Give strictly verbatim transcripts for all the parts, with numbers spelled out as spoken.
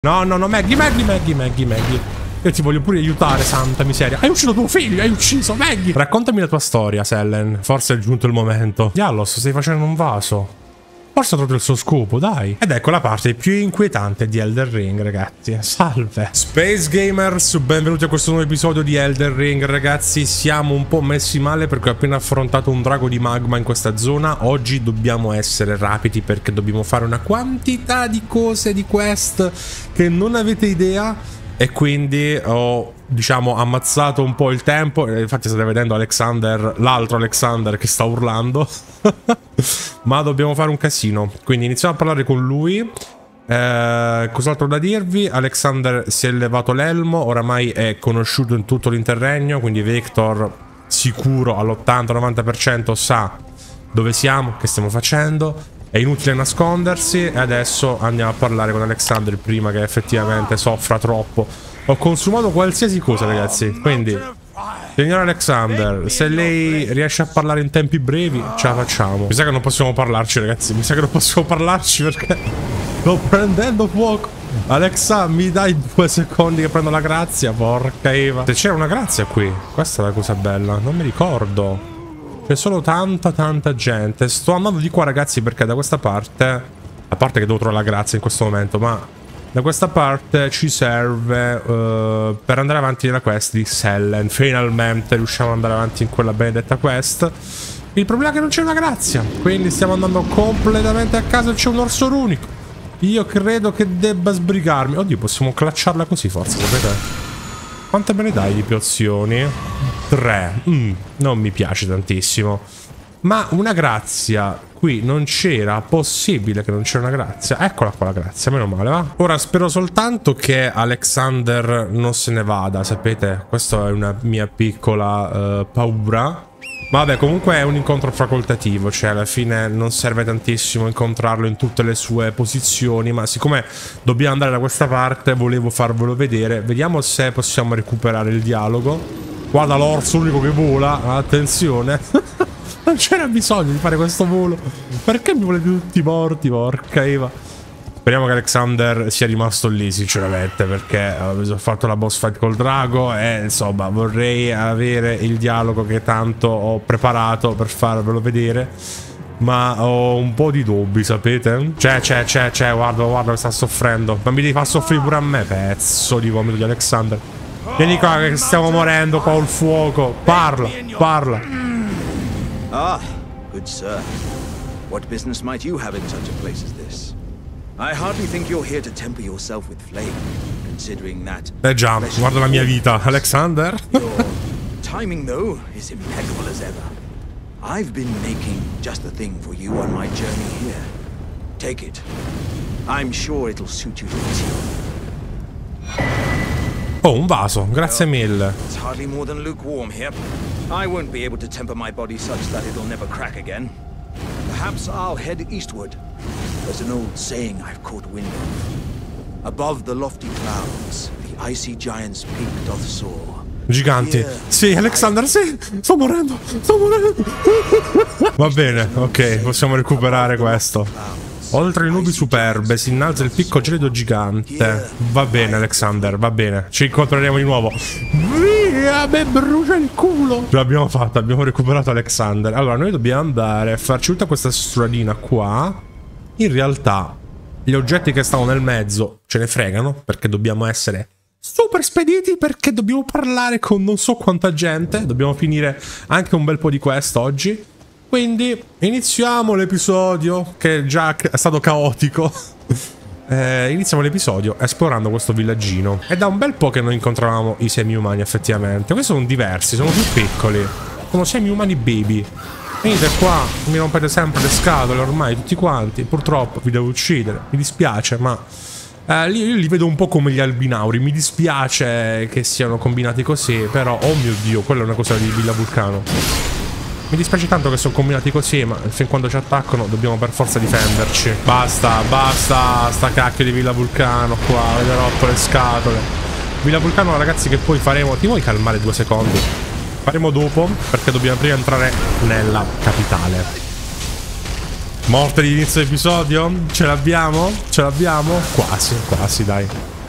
No, no, no, Maggie, Maggie, Maggie, Maggie, Maggie. Io ti voglio pure aiutare, santa miseria. Hai ucciso tuo figlio, hai ucciso Maggie. Raccontami la tua storia, Sellen. Forse è giunto il momento. Diallos, stai facendo un vaso. Forse ha trovato il suo scopo, dai. Ed ecco la parte più inquietante di Elden Ring, ragazzi. Salve. Space Gamers, benvenuti a questo nuovo episodio di Elden Ring, ragazzi. Siamo un po' messi male perché ho appena affrontato un drago di magma in questa zona. Oggi dobbiamo essere rapidi perché dobbiamo fare una quantità di cose, di quest che non avete idea. E quindi ho, diciamo, ammazzato un po' il tempo. Infatti state vedendo Alexander, l'altro Alexander che sta urlando. Ma dobbiamo fare un casino. Quindi iniziamo a parlare con lui. eh, Cos'altro da dirvi? Alexander si è levato l'elmo. Oramai è conosciuto in tutto l'interregno. Quindi Victor sicuro all'ottanta novanta per cento sa dove siamo, che stiamo facendo. È inutile nascondersi. E adesso andiamo a parlare con Alexander prima che effettivamente soffra troppo. Ho consumato qualsiasi cosa, ragazzi. Quindi, signor Alexander, se lei riesce a parlare in tempi brevi, ce la facciamo. Mi sa che non possiamo parlarci, ragazzi. Mi sa che non possiamo parlarci perché sto prendendo fuoco. Alexa, mi dai due secondi che prendo la grazia? Porca Eva. Se c'era una grazia qui. Questa è la cosa bella. Non mi ricordo. C'è solo tanta tanta gente. Sto andando di qua, ragazzi, perché da questa parte, a parte che devo trovare la grazia in questo momento, ma da questa parte ci serve uh, per andare avanti nella quest di Sellen. Finalmente riusciamo ad andare avanti in quella benedetta quest. Il problema è che non c'è una grazia, quindi stiamo andando completamente a caso. C'è un orso runico. Io credo che debba sbrigarmi. Oddio, possiamo clacciarla così forse, sapete? Quante me ne dai di pozioni? Tre. Mm, non mi piace tantissimo. Ma una grazia qui non c'era? Possibile che non c'era una grazia? Eccola qua la grazia, meno male, va? Ora spero soltanto che Alexander non se ne vada, sapete? Questa è una mia piccola uh, paura. Vabbè, comunque è un incontro facoltativo, cioè alla fine non serve tantissimo incontrarlo in tutte le sue posizioni, ma siccome dobbiamo andare da questa parte volevo farvelo vedere. Vediamo se possiamo recuperare il dialogo. Guarda l'orso unico che vola, attenzione. Non c'era bisogno di fare questo volo. Perché mi volete tutti morti, porca Eva. Speriamo che Alexander sia rimasto lì, sinceramente, perché ho fatto la boss fight col drago e insomma vorrei avere il dialogo che tanto ho preparato per farvelo vedere. Ma ho un po' di dubbi, sapete? C'è, c'è, c'è, c'è, guarda, guarda, sta soffrendo. Ma mi devi far soffrire pure a me, pezzo di vomito di Alexander. Vieni qua che stiamo morendo qua col fuoco. Parla, parla. Ah, good sir. What business might you have in such a place as this? I hardly think you're here to temper yourself with flame, considering that. Eh già, guarda la mia vita, Alexander. Your timing, though, is impeccable as ever. I've been making just the thing for you on my journey here. Take it. I'm sure it'll suit you to the T. Oh, un vaso, grazie mille. It's hardly more than lukewarm here. I won't be able to temper my body such that it'll never crack again. Perhaps I'll head eastward. There's an old saying I've caught wind of. Above the lofty clouds, the icy giant's peak doth soar. Giganti. Sì, Alexander, sì. Sto morendo. Sto morendo. Va bene, ok, possiamo recuperare questo. Oltre le nubi superbe si innalza il picco gelido gigante. Va bene, Alexander, va bene. Ci incontreremo di nuovo. Via, me brucia il culo. Ce l'abbiamo fatta, abbiamo recuperato Alexander. Allora, noi dobbiamo andare a farci tutta questa stradina qua. In realtà, gli oggetti che stavano nel mezzo ce ne fregano, perché dobbiamo essere super spediti, perché dobbiamo parlare con non so quanta gente. Dobbiamo finire anche un bel po' di quest oggi. Quindi iniziamo l'episodio, che già è stato caotico. eh, iniziamo l'episodio esplorando questo villaggino. È da un bel po' che non incontravamo i semi-umani, effettivamente. Questi sono diversi, sono più piccoli. Sono semi-umani baby. Venite qua, mi rompete sempre le scatole ormai tutti quanti. Purtroppo vi devo uccidere, mi dispiace, ma eh, io, io li vedo un po' come gli albinauri. Mi dispiace che siano combinati così, però oh mio Dio, quella è una cosa di Villa Vulcano. Mi dispiace tanto che sono combinati così, ma fin quando ci attaccano dobbiamo per forza difenderci. Basta, basta, sta cacchio di Villa Vulcano qua, avete rotto le scatole. Villa Vulcano, ragazzi, che poi faremo. Ti vuoi calmare due secondi? Faremo dopo, perché dobbiamo prima entrare nella capitale. Morte di inizio episodio? Ce l'abbiamo? Ce l'abbiamo? Quasi, quasi, dai.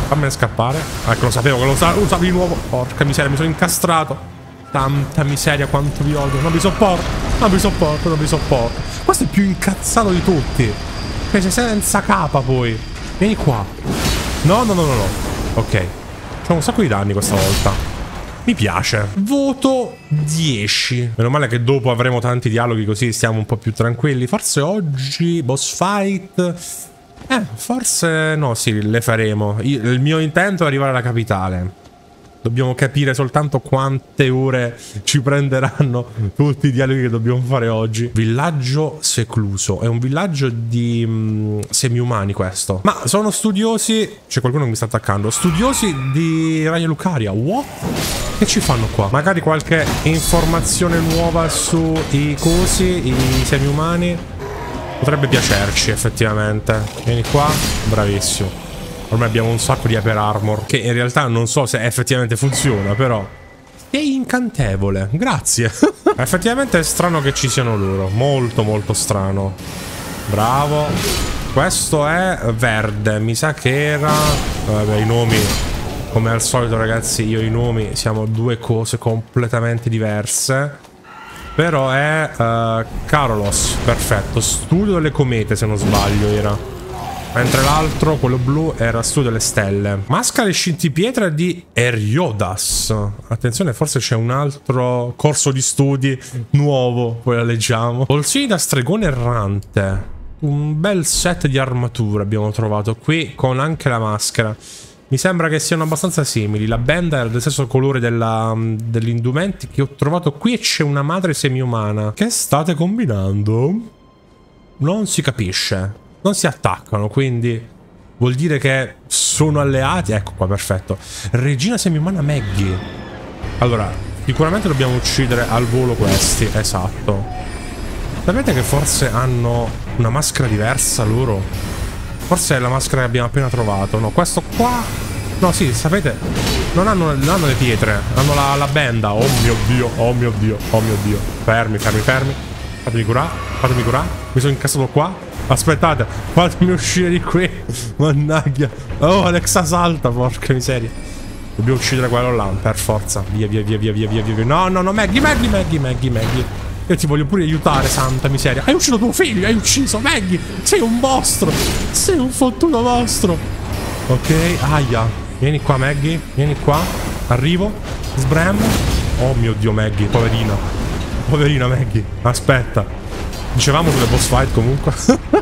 Fammene scappare. Ecco, lo sapevo che lo usavi usa di nuovo. Porca miseria, mi sono incastrato. Tanta miseria, quanto vi odio. Non vi sopporto, non vi sopporto, non vi sopporto. Questo è il più incazzato di tutti. Cioè, sei senza capa poi. Vieni qua. No, no, no, no, no. Ok. C'ho un sacco di danni questa volta. Mi piace. Voto dieci. Meno male che dopo avremo tanti dialoghi così stiamo un po' più tranquilli. Forse oggi boss fight. Eh, forse no, sì, le faremo. Io, il mio intento è arrivare alla capitale. Dobbiamo capire soltanto quante ore ci prenderanno tutti i dialoghi che dobbiamo fare oggi. Villaggio secluso. È un villaggio di um, semi-umani questo. Ma sono studiosi... C'è qualcuno che mi sta attaccando. Studiosi di Raya Lucaria. What? Che ci fanno qua? Magari qualche informazione nuova sui cosi, i semi-umani. Potrebbe piacerci effettivamente. Vieni qua. Bravissimo. Ormai abbiamo un sacco di Hyper Armor, che in realtà non so se effettivamente funziona, però è incantevole. Grazie. Effettivamente è strano che ci siano loro. Molto molto strano. Bravo. Questo è verde. Mi sa che era... Vabbè, i nomi... Come al solito ragazzi, io e i nomi siamo due cose completamente diverse. Però è uh, Karolos. Perfetto. Studio delle comete se non sbaglio era. Mentre l'altro, quello blu, era Studio delle stelle. Maschera scintipietra di Eriodas. Attenzione, forse c'è un altro corso di studi nuovo. Poi la leggiamo. Polsini da stregone errante. Un bel set di armature abbiamo trovato qui, con anche la maschera. Mi sembra che siano abbastanza simili. La benda era dello stesso colore degli indumenti che ho trovato qui. E c'è una madre semi-umana. Che state combinando? Non si capisce. Non si attaccano, quindi vuol dire che sono alleati. Ecco qua, perfetto. Regina semi-umana Maggie. Allora, sicuramente dobbiamo uccidere al volo questi. Esatto. Sapete che forse hanno una maschera diversa loro? Forse è la maschera che abbiamo appena trovato. No, questo qua... No, sì, sapete, non hanno, non hanno le pietre. Hanno la, la benda. Oh mio Dio, oh mio Dio, oh mio Dio. Fermi, fermi, fermi. Fatemi curare, fatemi curare. Mi sono incassato qua. Aspettate, fatemi uscire di qui. Mannaggia. Oh, Alexa salta, porca miseria. Dobbiamo uccidere quello là, per forza. Via, via, via, via, via, via, via. No, no, no, Maggie, Maggie, Maggie, Maggie, Maggie. Io ti voglio pure aiutare, santa miseria. Hai ucciso tuo figlio, hai ucciso Maggie. Sei un mostro. Sei un fottuto mostro. Ok, aia. Vieni qua, Maggie. Vieni qua. Arrivo. Sbram. Oh mio Dio, Maggie, poverina. Poverina Maggie. Aspetta. Dicevamo sulle boss fight comunque.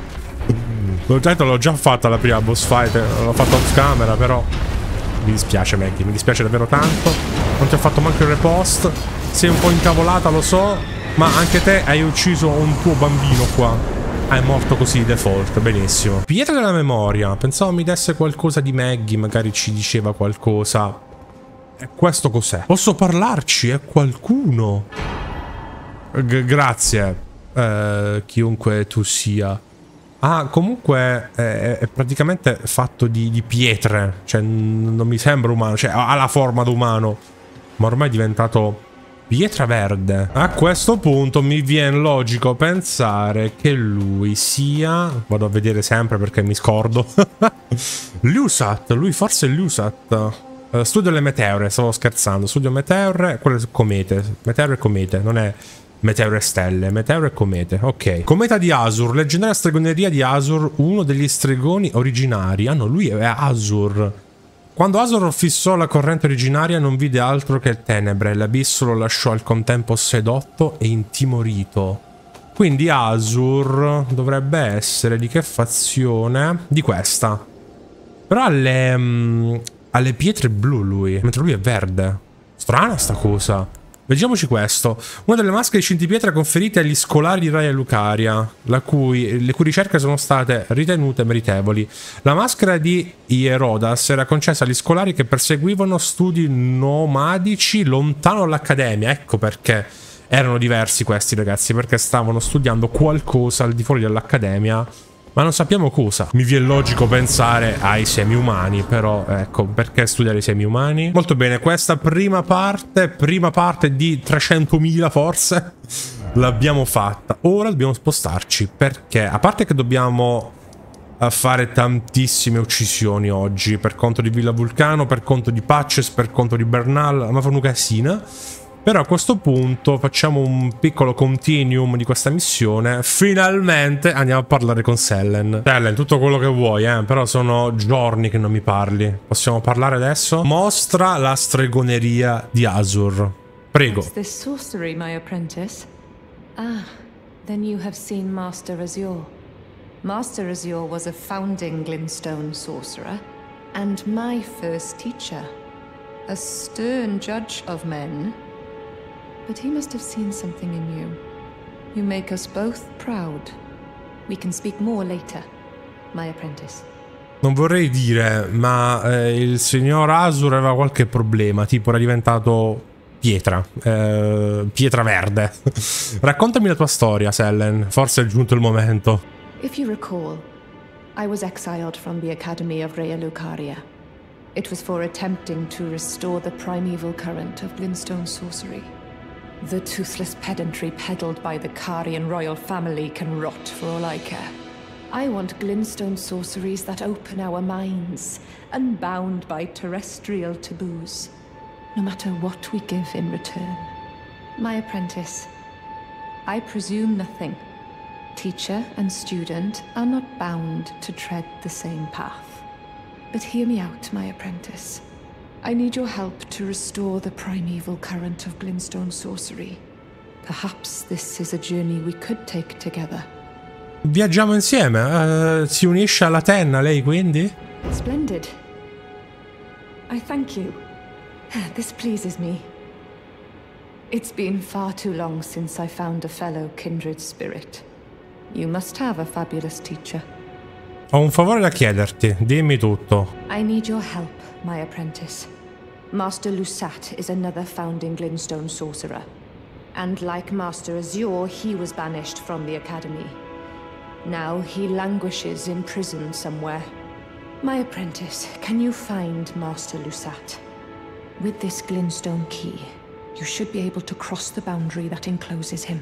L'ho già, l'ho già fatta la prima boss fight. L'ho fatta off camera, però mi dispiace Maggie, mi dispiace davvero tanto. Non ti ho fatto manco il repost. Sei un po' incavolata, lo so. Ma anche te hai ucciso un tuo bambino qua. Ah, è morto così, default, benissimo. Pietra della memoria. Pensavo mi desse qualcosa di Maggie. Magari ci diceva qualcosa. E questo cos'è? Posso parlarci? È qualcuno? G- grazie. Uh, chiunque tu sia. Ah, comunque è, è praticamente fatto di, di pietre. Cioè non mi sembra umano. Cioè ha la forma d'umano, ma ormai è diventato pietra verde. A questo punto mi viene logico pensare che lui sia... Vado a vedere sempre perché mi scordo. Lusat. Lui forse è Lusat. uh, Studio le meteore. Stavo scherzando. Studio meteore. Quelle comete. Meteore e comete. Non è... Meteore e stelle, meteore e comete. Ok. Cometa di Azur, leggendaria stregoneria di Azur, uno degli stregoni originari. Ah no, lui è Azur. Quando Azur fissò la corrente originaria non vide altro che tenebre. L'abisso lo lasciò al contempo sedotto e intimorito. Quindi Azur dovrebbe essere di che fazione? Di questa. Però ha le, um, ha le pietre blu lui, mentre lui è verde. Strana sta cosa. Leggiamoci questo. Una delle maschere di scintipietra conferite agli scolari di Raya Lucaria, la cui, le cui ricerche sono state ritenute meritevoli. La maschera di Ierodas era concessa agli scolari che perseguivano studi nomadici lontano dall'accademia. Ecco perché erano diversi questi ragazzi, perché stavano studiando qualcosa al di fuori dell'accademia. Ma non sappiamo cosa. Mi viene logico pensare ai semi-umani, però ecco, perché studiare i semi-umani? Molto bene, questa prima parte, prima parte di trecentomila forse, l'abbiamo fatta. Ora dobbiamo spostarci, perché a parte che dobbiamo a fare tantissime uccisioni oggi, per conto di Villa Vulcano, per conto di Patches, per conto di Bernal, ma fa una casina. Però a questo punto facciamo un piccolo continuum di questa missione. Finalmente andiamo a parlare con Sellen. Sellen, tutto quello che vuoi, eh, però sono giorni che non mi parli. Possiamo parlare adesso? Mostra la stregoneria di Azur. Prego. What's this sorcery, my apprentice? Ah, then you have seen Master Azure. Master Azure was a founding Glintstone sorcerer, and my first teacher. A stern judge of men. But he must have seen something in you. You make us both proud. We can speak more later, my apprentice. Non vorrei dire, ma eh, il signor Azur aveva qualche problema, tipo era diventato pietra, eh, pietra verde. Raccontami la tua storia, Sellen, forse è giunto il momento. If you recall, I was exiled from the Academy of Raya Lucaria. It was for attempting to restore the primeval current of Glintstone sorcery. The toothless pedantry peddled by the Carian royal family can rot for all I care. I want Glintstone sorceries that open our minds, unbound by terrestrial taboos, no matter what we give in return. My apprentice, I presume nothing. Teacher and student are not bound to tread the same path. But hear me out, my apprentice. I need your help to restore the primeval current of Glintstone sorcery. Perhaps this is a journey we could take together. Viaggiamo insieme? Uh, si unisce alla Tenna, lei quindi? Splendid. I thank you. This pleases me. It's been far too long since I found a fellow kindred spirit. You must have a fabulous teacher. Ho un favore da chiederti, dimmi tutto. I need your help, my apprentice. Master Lusat is another founding Glintstone sorcerer. And like Master Azure, he was banished from the Academy. Now he languishes in prison somewhere. My apprentice, can you find Master Lusat? With this Glintstone key, you should be able to cross the boundary that encloses him.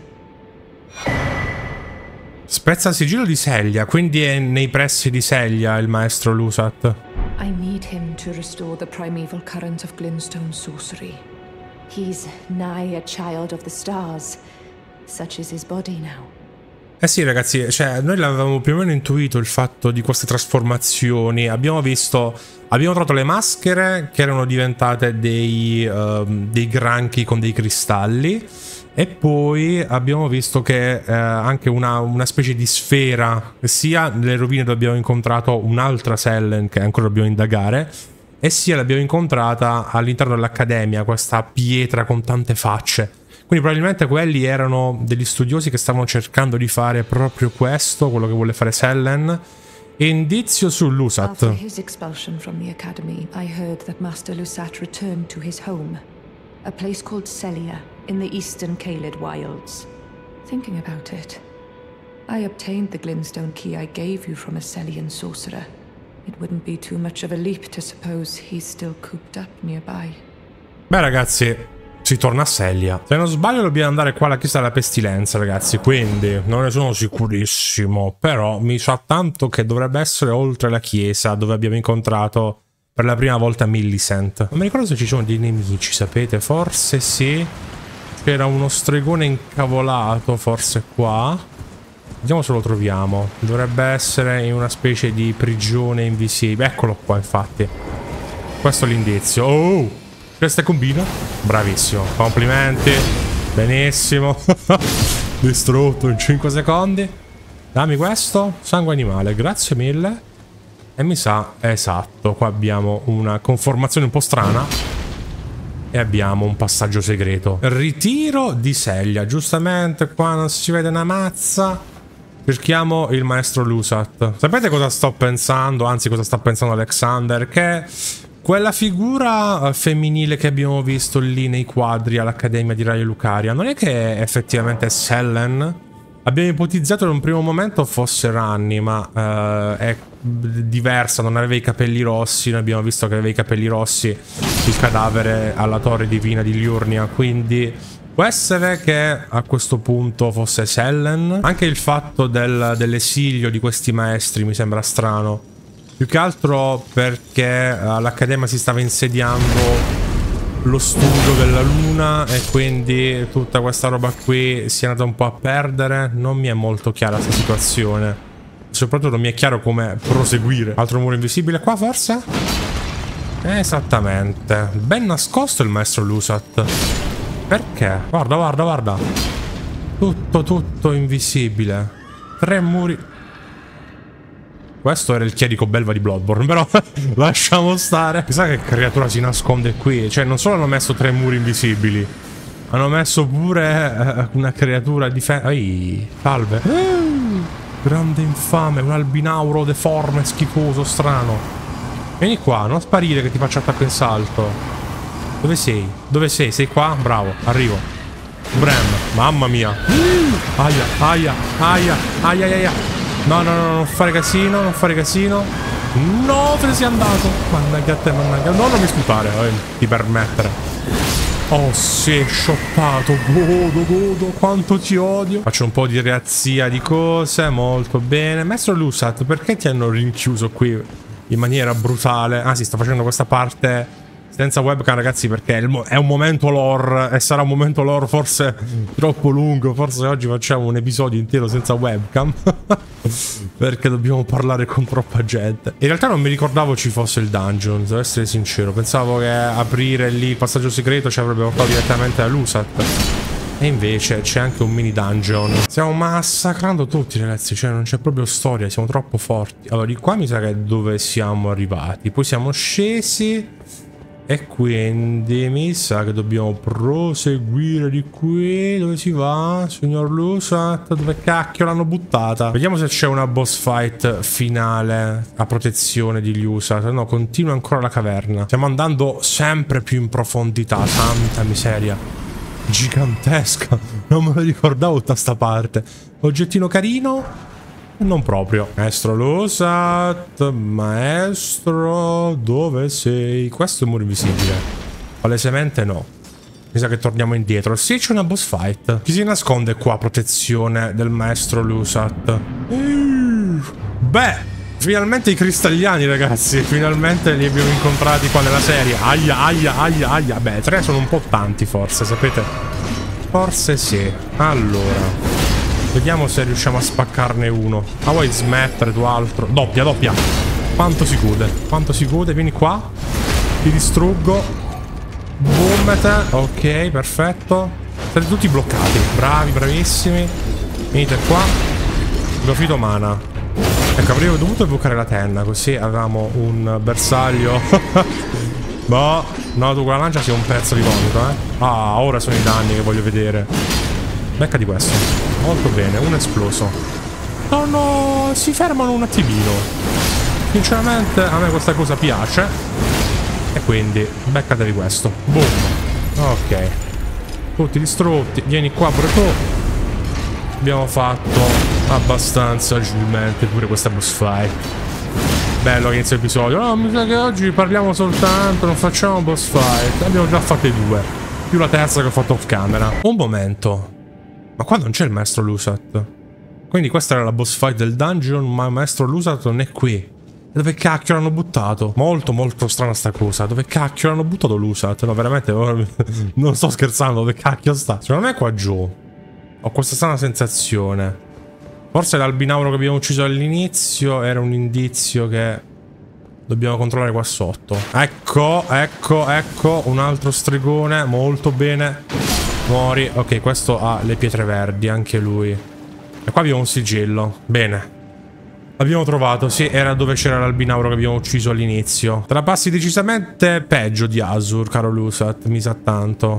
Spezza sigillo di Sellia, quindi è nei pressi di Sellia il maestro Lusat. I need him to restore the primeval current of Glintstone sorcery. He's nigh a child of the stars. Such is his body now. Eh sì ragazzi, cioè noi l'avevamo più o meno intuito il fatto di queste trasformazioni. Abbiamo visto, abbiamo trovato le maschere che erano diventate dei, uh, dei granchi con dei cristalli. E poi abbiamo visto che eh, anche una, una specie di sfera, sia nelle rovine dove abbiamo incontrato un'altra Sellen che ancora dobbiamo indagare, e sia l'abbiamo incontrata all'interno dell'accademia, questa pietra con tante facce. Quindi probabilmente quelli erano degli studiosi che stavano cercando di fare proprio questo, quello che vuole fare Sellen. Indizio su Lusat. After his expulsion from the academy, I heard that Master Lusat returned to his home, a place called Sellia in the eastern Caelid wilds. Thinking about it, I obtained the Glintstone key I gave you from a Sellian sorcerer. It wouldn't be too much of a leap to suppose he's still cooped up nearby. Beh ragazzi, si torna a Sellia. Se non sbaglio dobbiamo andare qua alla chiesa della pestilenza, ragazzi, quindi non ne sono sicurissimo, però mi sa tanto che dovrebbe essere oltre la chiesa dove abbiamo incontrato per la prima volta Millicent. Non mi ricordo se ci sono dei nemici, sapete? Forse sì. C'era uno stregone incavolato, forse qua. Vediamo se lo troviamo. Dovrebbe essere in una specie di prigione invisibile. Eccolo qua, infatti. Questo è l'indizio. Oh! Questa combina? Bravissimo. Complimenti. Benissimo. Distrutto in cinque secondi. Dammi questo. Sangue animale. Grazie mille. E mi sa, esatto, qua abbiamo una conformazione un po' strana. E abbiamo un passaggio segreto. Ritiro di Sellia. Giustamente qua non si vede una mazza. Cerchiamo il maestro Lusat. Sapete cosa sto pensando? Anzi, cosa sta pensando Alexander? Che quella figura femminile che abbiamo visto lì nei quadri all'Accademia di Raya Lucaria non è che effettivamente è Sellen? Abbiamo ipotizzato in un primo momento fosse Ranni, ma uh, è diversa, non aveva i capelli rossi. Noi abbiamo visto che aveva i capelli rossi il cadavere alla torre divina di Liurnia, quindi Può essere che a questo punto fosse Sellen. Anche il fatto del, dell'esilio di questi maestri mi sembra strano. Più che altro perché all'Accademia si stava insediando lo studio della luna e quindi tutta questa roba qui si è andata un po' a perdere. Non mi è molto chiara questa situazione. Soprattutto non mi è chiaro come proseguire. Altro muro invisibile qua forse? Esattamente. Ben nascosto il maestro Lusat. Perché? Guarda, guarda, guarda. Tutto, tutto invisibile. Tre muri. Questo era il chierico belva di Bloodborne, però lasciamo stare. Chissà che creatura si nasconde qui. Cioè, non solo hanno messo tre muri invisibili, hanno messo pure eh, una creatura di fe... Ehi, salve. Uh, grande infame, un albinauro deforme, schifoso, strano. Vieni qua, non sparire che ti faccio attacco in salto. Dove sei? Dove sei? Sei qua? Bravo, arrivo. Bram, mamma mia. Uh, aia, aia, aia, aia, aia. No, no, no, non fare casino, non fare casino. No, te ne sei andato. Mannaggia a te, mannaggia. No, non mi sputare, eh, ti permettere. Oh, si è shottato. Godo, godo, quanto ti odio. Faccio un po' di reazzia di cose. Molto bene. Maestro Lusat, perché ti hanno rinchiuso qui in maniera brutale? Ah, si sta facendo questa parte senza webcam, ragazzi, perché è un momento lore e sarà un momento lore forse troppo lungo. Forse oggi facciamo un episodio intero senza webcam perché dobbiamo parlare con troppa gente. In realtà non mi ricordavo ci fosse il dungeon, devo essere sincero. Pensavo che aprire lì il passaggio segreto ci avrebbe portato direttamente a Lusat, e invece c'è anche un mini dungeon. Stiamo massacrando tutti, ragazzi, cioè non c'è proprio storia, siamo troppo forti. Allora, di qua mi sa che è dove siamo arrivati. Poi siamo scesi e quindi mi sa che dobbiamo proseguire di qui. Dove si va, signor Lusat? Dove cacchio l'hanno buttata? Vediamo se c'è una boss fight finale a protezione di Lusat. No, continua ancora la caverna. Stiamo andando sempre più in profondità. Santa miseria, gigantesca. Non me lo ricordavo tutta sta parte. Oggettino carino? Non proprio. Maestro Lusat, maestro, dove sei? Questo è un muro invisibile. Palesemente no. Mi sa che torniamo indietro. Sì, c'è una boss fight. Chi si nasconde qua a protezione del maestro Lusat? Uh, beh, finalmente i cristalliani, ragazzi. Finalmente li abbiamo incontrati qua nella serie. Aia, aia, aia, aia. Beh, tre sono un po' tanti forse, sapete? Forse sì. Allora, vediamo se riusciamo a spaccarne uno. Ma vuoi smettere tu altro? Doppia, doppia. Quanto si chiude? Quanto si chiude? Vieni qua. Ti distruggo. Boom te. Ok, perfetto. Siete tutti bloccati. Bravi, bravissimi. Venite qua. Profito mana. Ecco, avrei dovuto evocare la tenna, così avevamo un bersaglio. Boh. No, tu con la lancia sei un pezzo di vomito, eh. Ah, ora sono i danni che voglio vedere. Becca di questo. Molto bene, uno esploso. No, no, si fermano un attimino. Sinceramente a me questa cosa piace. E quindi beccatevi questo. Boom. Ok. Tutti distrutti. Vieni qua pure tu. Abbiamo fatto abbastanza agilmente pure questa boss fight. Bello che inizia l'episodio. No, mi sa che oggi parliamo soltanto, non facciamo boss fight. Abbiamo già fatte due. Più la terza che ho fatto off camera. Un momento. Ma qua non c'è il maestro Lusat. Quindi questa era la boss fight del dungeon, ma il maestro Lusat non è qui. E dove cacchio l'hanno buttato? Molto molto strana sta cosa. Dove cacchio l'hanno buttato Lusat? No, veramente non sto scherzando. Dove cacchio sta? Secondo me è qua giù. Ho questa strana sensazione. Forse l'albinauro che abbiamo ucciso all'inizio era un indizio che dobbiamo controllare qua sotto. Ecco, ecco, ecco. Un altro stregone. Molto bene. Muori. Ok, questo ha le pietre verdi, anche lui. E qua abbiamo un sigillo. Bene. L'abbiamo trovato, sì, era dove c'era l'albinauro che abbiamo ucciso all'inizio. Te la passi decisamente peggio di Azur, caro Lusat, mi sa tanto.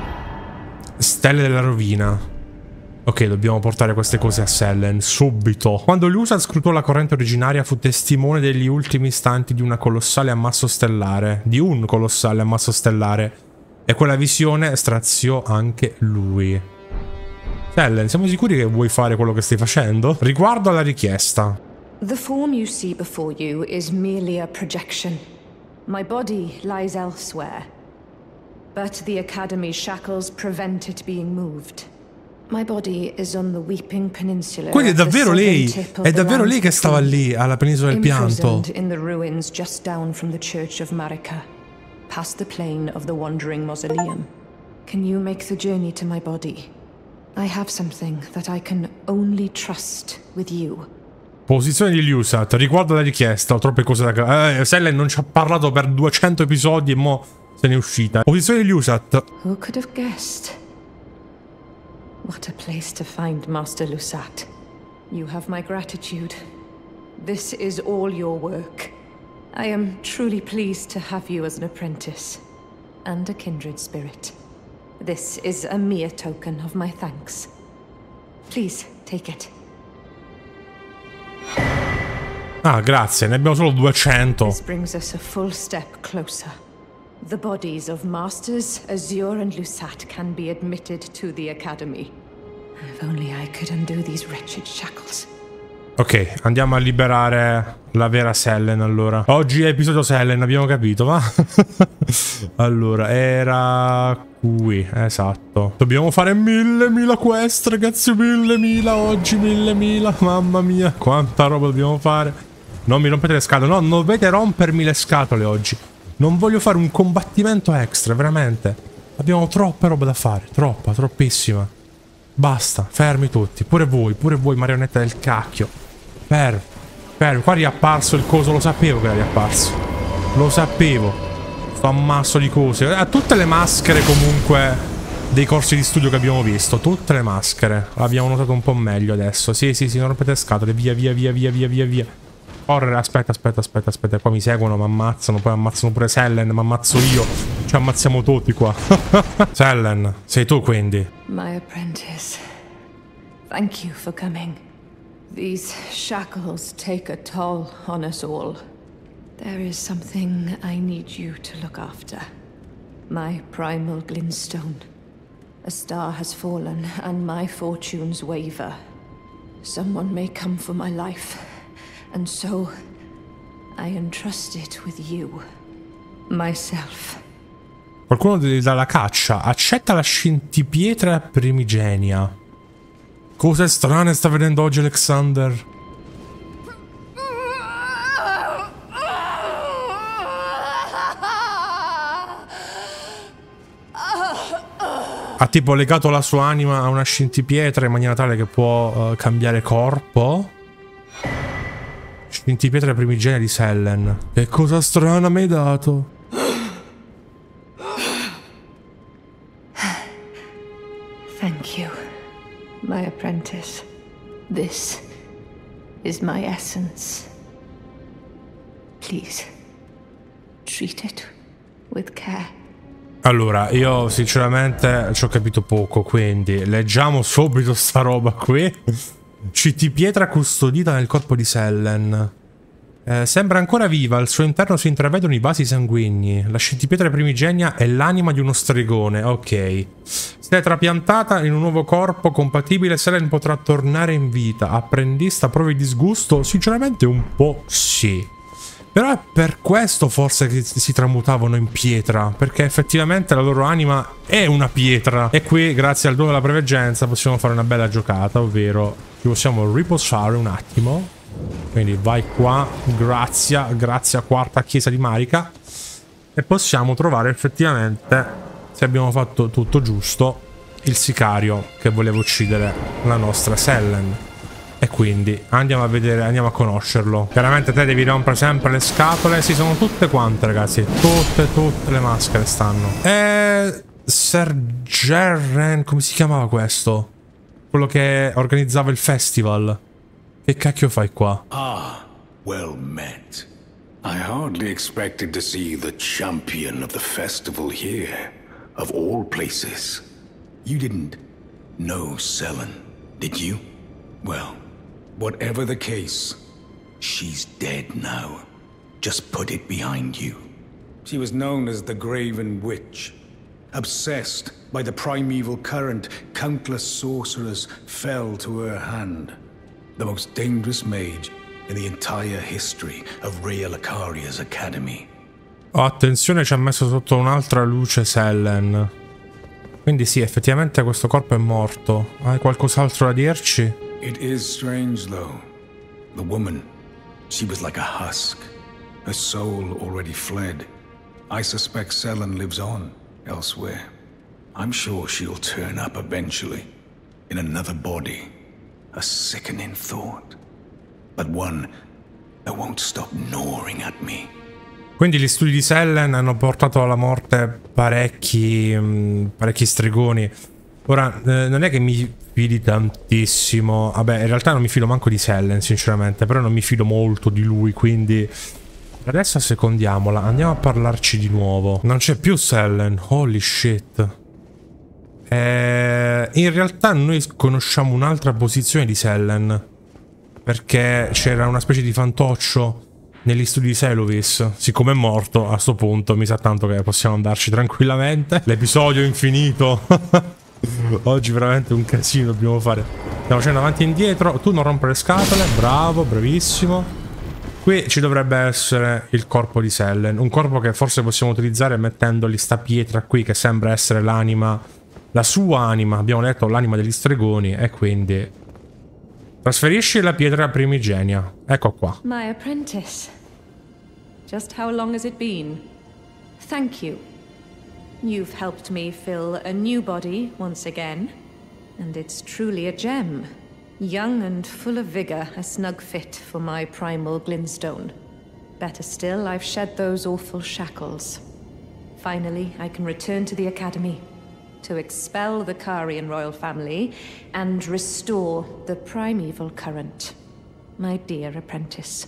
Stelle della rovina. Ok, dobbiamo portare queste cose a Sellen, subito. Quando Lusat scrutò la corrente originaria fu testimone degli ultimi istanti di una colossale ammasso stellare. Di un colossale ammasso stellare. E quella visione straziò anche lui. Sellen, siamo sicuri che vuoi fare quello che stai facendo? Riguardo alla richiesta. The form you see before you is merely a projection. My body lies elsewhere. but the Academy's shackles prevent it being moved. My body is on the Weeping Peninsula. Quindi è davvero lei, è davvero lei che stava lì alla penisola del pianto. In the ruins just down from the Church of Marika, past the plain of the Wandering Mausoleum. Can you make the journey to my body? I have something that I can only trust with you. Posizione di Lusat, riguardo la richiesta, ho troppe cose da... Eh, Sellen non ci ha parlato per duecento episodi e mo se n'è uscita. Posizione di Lusat. Who could have guessed? What a place to find Master Lusat. You have my gratitude. This is all your work. I am truly pleased to have you as an apprentice and a kindred spirit. This is a mere token of my thanks. Please, take it. Ah, grazie, ne abbiamo solo duecento. This brings us a full step closer. The bodies of Masters, Azure and Lusat can be admitted to the Academy. If only I could undo these wretched shackles. Ok, andiamo a liberare la vera Sellen allora. Oggi è episodio Sellen, abbiamo capito, va? Allora, era qui, esatto. Dobbiamo fare mille, mila quest, ragazzi, mille, mila oggi, mille, mila. Mamma mia, quanta roba dobbiamo fare. Non mi rompete le scatole, no, non dovete rompermi le scatole oggi. Non voglio fare un combattimento extra, veramente. Abbiamo troppe robe da fare, troppa, troppissima. Basta, fermi tutti, pure voi, pure voi marionette del cacchio. Fermi, fermi, qua è riapparso il coso, lo sapevo che era riapparso. Lo sapevo. Sto ammasso di cose. Ha tutte le maschere comunque dei corsi di studio che abbiamo visto, tutte le maschere. L'abbiamo notato un po' meglio adesso. Sì, sì, sì, non rompete le scatole, via, via, via, via, via, via, via. Correre, aspetta, aspetta, aspetta, aspetta. Qua mi seguono, mi ammazzano, poi ammazzano pure Sellen, mi ammazzo io. Ci ammazziamo tutti qua. Sellen, sei tu quindi. My apprentice. Thank you for coming. These shackles take a toll on us all. There is something I need you to look after. My primal glintstone. A star has fallen and my fortunes waver. Someone may come for my life. And so, I entrust it with you. Myself. Qualcuno deve dare la caccia. Accetta la scintipietra primigenia. Cose strane sta vedendo oggi Alexander. Ha tipo legato la sua anima a una scintipietra in maniera tale che può uh, cambiare corpo. Scintipietra primigenia di Sellen. Che cosa strana mi hai dato? Thank you, my apprentice. This is my essence. Please, treat it with care. Allora, io sinceramente ci ho capito poco, quindi leggiamo subito sta roba qui. Scintipietra custodita nel corpo di Sellen. Eh, sembra ancora viva, al suo interno si intravedono i vasi sanguigni. La scintipietra primigenia è l'anima di uno stregone, ok. Se è trapiantata in un nuovo corpo compatibile, Sellen potrà tornare in vita. Apprendista, provi disgusto? Sinceramente un po' sì. Però è per questo forse che si tramutavano in pietra, perché effettivamente la loro anima è una pietra. E qui, grazie al dono della preveggenza, possiamo fare una bella giocata, ovvero ci possiamo riposare un attimo. Quindi vai qua, grazie, grazie a quarta chiesa di Marika. E possiamo trovare effettivamente, se abbiamo fatto tutto giusto, il sicario che voleva uccidere la nostra Sellen. E quindi andiamo a vedere, andiamo a conoscerlo. Chiaramente te devi rompere sempre le scatole. Sì, sono tutte quante, ragazzi. Tutte, tutte le maschere stanno. E... Ser Gerren, come si chiamava questo? Quello che organizzava il festival. Che cacchio fai qua? Ah, well met. I hardly expected to see the champion of the festival here, of all places. You didn't know Sellen, did you? Well, whatever the case, she's dead now. Just put it behind you. She was known as the Graven Witch. Obsessed by the primeval current, countless sorcerers fell to her hand. The most dangerous mage in the entire history of Raya Lucaria's academy. Oh, attenzione, ci ha messo sotto un'altra luce Sellen. Quindi sì, effettivamente questo corpo è morto. Hai qualcos'altro da dirci? It is strange, though. The woman, she was like a husk. Her soul already fled. I suspect Sellen lives on, elsewhere. I'm sure she'll turn up eventually, in another body. A sickening thought, but one that won't stop gnawing at me. Quindi gli studi di Sellen hanno portato alla morte parecchi, mh, parecchi stregoni. Ora, eh, non è che mi fidi tantissimo. Vabbè, in realtà non mi fido manco di Sellen, sinceramente. Però non mi fido molto di lui, quindi... Adesso assecondiamola, andiamo a parlarci di nuovo. Non c'è più Sellen, holy shit. Eh, in realtà noi conosciamo un'altra posizione di Sellen. Perché c'era una specie di fantoccio negli studi di Seluvis. Siccome è morto, a sto punto mi sa tanto che possiamo andarci tranquillamente. L'episodio infinito. Oggi veramente un casino dobbiamo fare. Stiamo facendo avanti e indietro. Tu non rompere le scatole. Bravo, bravissimo. Qui ci dovrebbe essere il corpo di Sellen. Un corpo che forse possiamo utilizzare mettendogli sta pietra qui, che sembra essere l'anima, la sua anima. Abbiamo detto l'anima degli stregoni. E quindi trasferisci la pietra primigenia. Ecco qua. My apprentice. Just how long has it been? Thank you. You've helped me fill a new body once again. And it's truly a gem. Young and full of vigor, a snug fit for my primal glintstone. Better still, I've shed those awful shackles. Finally, I can return to the Academy to expel the Carian royal family and restore the primeval current. My dear apprentice.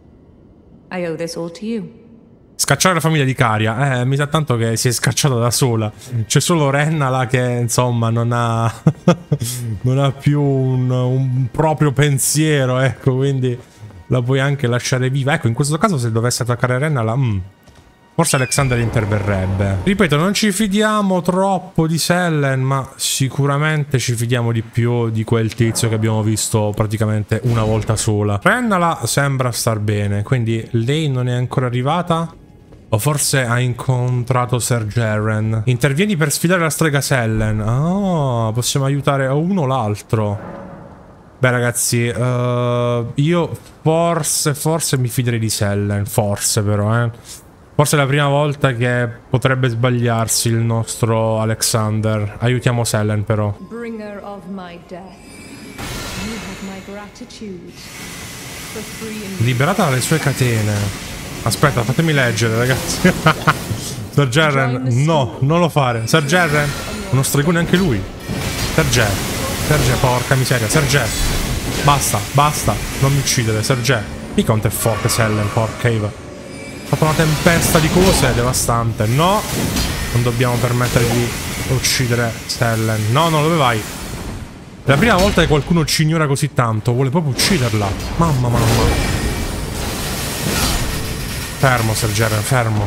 I owe this all to you. Scacciare la famiglia di Caria. Eh, mi sa tanto che si è scacciata da sola. C'è solo Rennala che, insomma, non ha... non ha più un, un proprio pensiero, ecco, quindi la puoi anche lasciare viva. Ecco, in questo caso se dovesse attaccare Rennala... Mm, forse Alexander interverrebbe. Ripeto, non ci fidiamo troppo di Sellen, ma sicuramente ci fidiamo di più di quel tizio che abbiamo visto praticamente una volta sola. Rennala sembra star bene, quindi lei non è ancora arrivata? O forse ha incontrato Ser Jeren. Intervieni per sfidare la strega Sellen. Ah, possiamo aiutare uno o l'altro. Beh ragazzi, uh, io forse, forse mi fiderei di Sellen. Forse però, eh. Forse è la prima volta che potrebbe sbagliarsi il nostro Alexander. Aiutiamo Sellen però. Bringer of my death. You have my gratitude. For free and... Liberata dalle sue catene. Aspetta, fatemi leggere, ragazzi. Ser Jeren, no, non lo fare. Ser Jeren, uno stregone anche lui. Ser Jer, Ser Jer, porca miseria. Ser Jer, basta, basta. Non mi uccidere, Ser Jer. Mica quanto è forte Sellen, porca Eva. Ha fatto una tempesta di cose devastante. No, non dobbiamo permettere di uccidere Sellen. No, no, dove vai? È la prima volta che qualcuno ci ignora così tanto. Vuole proprio ucciderla. Mamma, mamma. Fermo, Ser Jeren, fermo.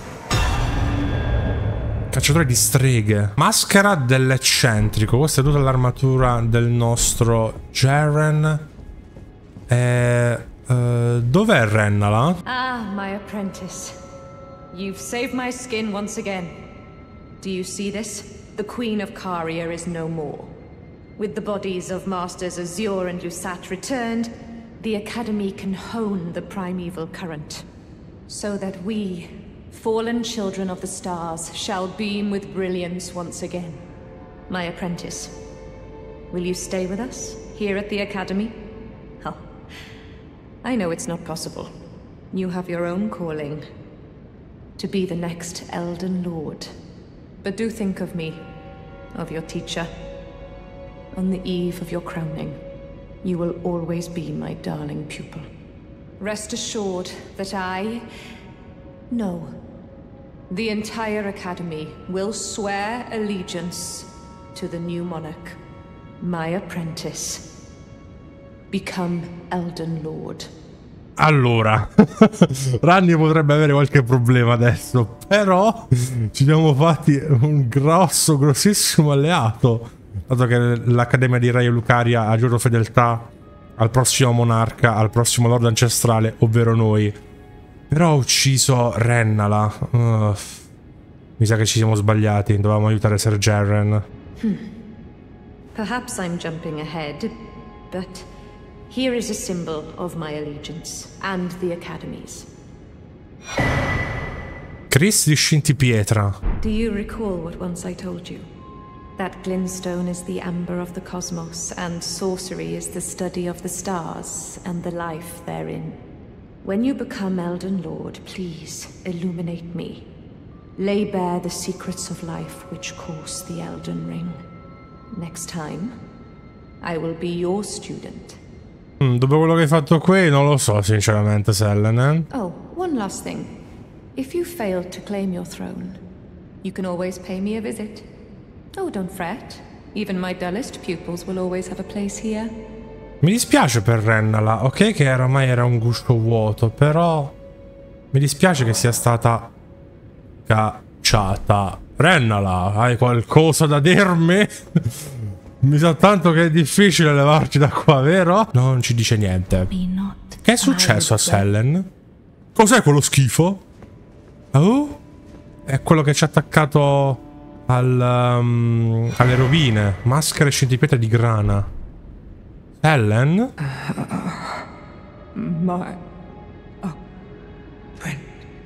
Cacciatore di streghe. Maschera dell'eccentrico. Questa è tutta l'armatura del nostro Jeren. E... Uh, dov'è Rennala? Ah, my apprentice. You've saved my skin once again. Do you see this? The Queen of Caria is no more. With the bodies of Masters Azure and Lusat returned, the Academy can hone the primeval current. So that we, fallen children of the stars, shall beam with brilliance once again. My apprentice, will you stay with us, here at the Academy? Oh, I know it's not possible. You have your own calling. To be the next Elden Lord. But do think of me, of your teacher. On the eve of your crowning, you will always be my darling pupil. Rest assured that I... No. The entire Academy will swear allegiance to the new monarch, my apprentice. Become Elden Lord. Allora, Ranni potrebbe avere qualche problema adesso, però ci siamo fatti un grosso, grossissimo alleato. Dato che l'Accademia di Raia Lucaria ha giurato fedeltà al prossimo monarca, al prossimo Lord Ancestrale, ovvero noi. Però ho ucciso Rennala. Uh, mi sa che ci siamo sbagliati. Dovevamo aiutare Ser Jerren. Hmm. Perhaps I'm jumping ahead, but here is a symbol of my allegiance and the Academy's. Chris di Scintipietra. Do you recall what once I told you? That glintstone is the amber of the cosmos, and sorcery is the study of the stars and the life therein. When you become Elden Lord, please illuminate me. Lay bare the secrets of life which course the Elden Ring. Next time, I will be your student. Mm, dopo quello che hai fatto qui, non lo so sinceramente, Sellen. Eh? Oh, one last thing. If you fail to claim your throne, you can always pay me a visit. Oh, don't fret. Even my dullest pupils will always have a place here. Mi dispiace per Rennala, ok che ormai era un guscio vuoto, però mi dispiace che sia stata cacciata. Rennala, hai qualcosa da dirmi? Mi sa tanto che è difficile levarci da qua, vero? Non ci dice niente. Che è successo a Sellen? Cos'è quello schifo? Oh? È quello che ci ha attaccato al, um, alle rovine. Maschere scintipietra di grana. Ellen? My... Oh... When...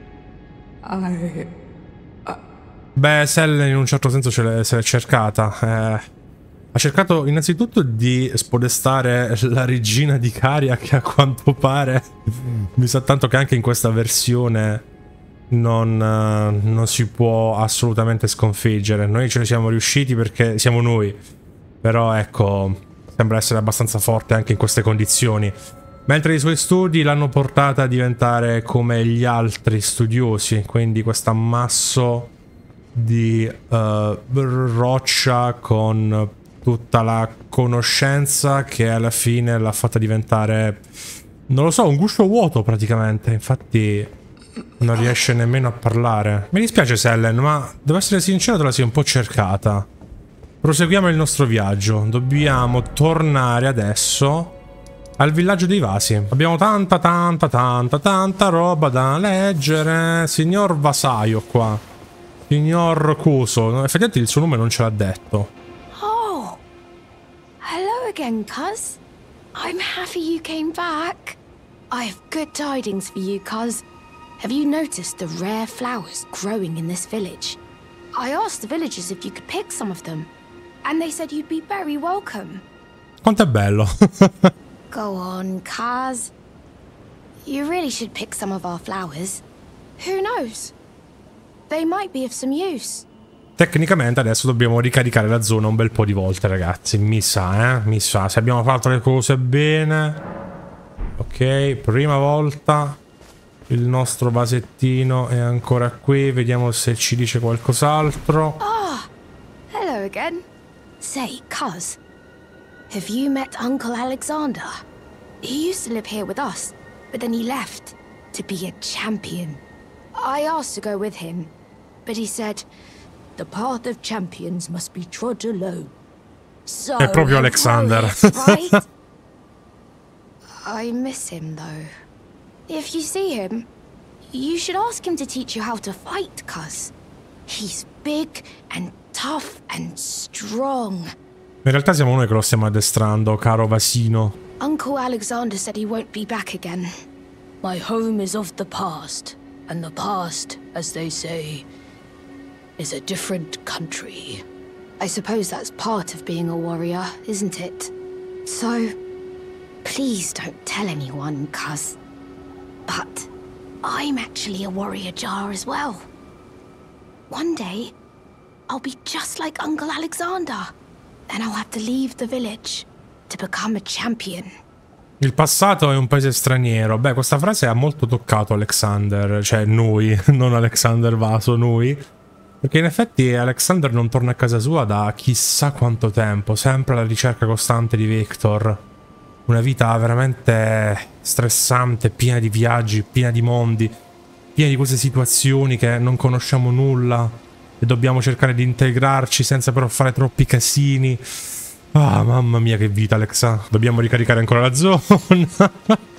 I... Uh... Beh, Sellen in un certo senso se l'è cercata. Eh, ha cercato innanzitutto di spodestare la regina di Caria, che a quanto pare mi sa tanto che anche in questa versione non, non si può assolutamente sconfiggere. Noi ce ne siamo riusciti perché siamo noi. Però ecco... sembra essere abbastanza forte anche in queste condizioni. Mentre i suoi studi l'hanno portata a diventare come gli altri studiosi. Quindi questo ammasso di uh, roccia con tutta la conoscenza che alla fine l'ha fatta diventare, non lo so, un guscio vuoto praticamente. Infatti non riesce nemmeno a parlare. Mi dispiace Sellen, ma devo essere sincero, te la sei un po' cercata. Proseguiamo il nostro viaggio. Dobbiamo tornare adesso al villaggio dei vasi. Abbiamo tanta, tanta, tanta, tanta roba da leggere. Signor Vasaio qua. Signor Cuso. Effettivamente il suo nome non ce l'ha detto. Oh. Hello again, cuz. I'm happy you came back. I have good tidings for you, cuz. Have you noticed the rare flowers growing in this village? I asked the villagers if you could pick some of them. And they said you'd be very welcome. Quanto è bello. Go on, Kaz. You really should pick some of our flowers. Who knows? They might be of some use. Tecnicamente adesso dobbiamo ricaricare la zona un bel po' di volte, ragazzi. Mi sa, eh? Mi sa. Se abbiamo fatto le cose bene. Ok, prima volta. Il nostro vasettino è ancora qui. Vediamo se ci dice qualcos'altro. Oh, hello again. Say, cuz, have you met Uncle Alexander? He used to live here with us, but then he left to be a champion. I asked to go with him, but he said, the path of champions must be trod alone. So è proprio Alexander. Right? I miss him, though. If you see him, you should ask him to teach you how to fight, cuz. He's big and tough and strong. In realtà siamo noi che lo stiamo addestrando, caro Vasino. Uncle Alexander said he won't be back again. My home is of the past, and the past, as they say, is a different country. I suppose that's part of being a warrior, isn't it? So, please don't tell anyone, cuz. But I'm actually a warrior jar as well. One day, I'll be just like Uncle Alexander. Then I'll have to leave the village to become a champion. Il passato è un paese straniero. Beh, questa frase ha molto toccato Alexander, cioè noi, non Alexander Vaso, noi. Perché in effetti Alexander non torna a casa sua da chissà quanto tempo, sempre alla ricerca costante di Victor. Una vita veramente stressante, piena di viaggi, piena di mondi, piena di queste situazioni che non conosciamo nulla e dobbiamo cercare di integrarci senza però fare troppi casini. Ah, mamma mia che vita, Alexa. Dobbiamo ricaricare ancora la zona.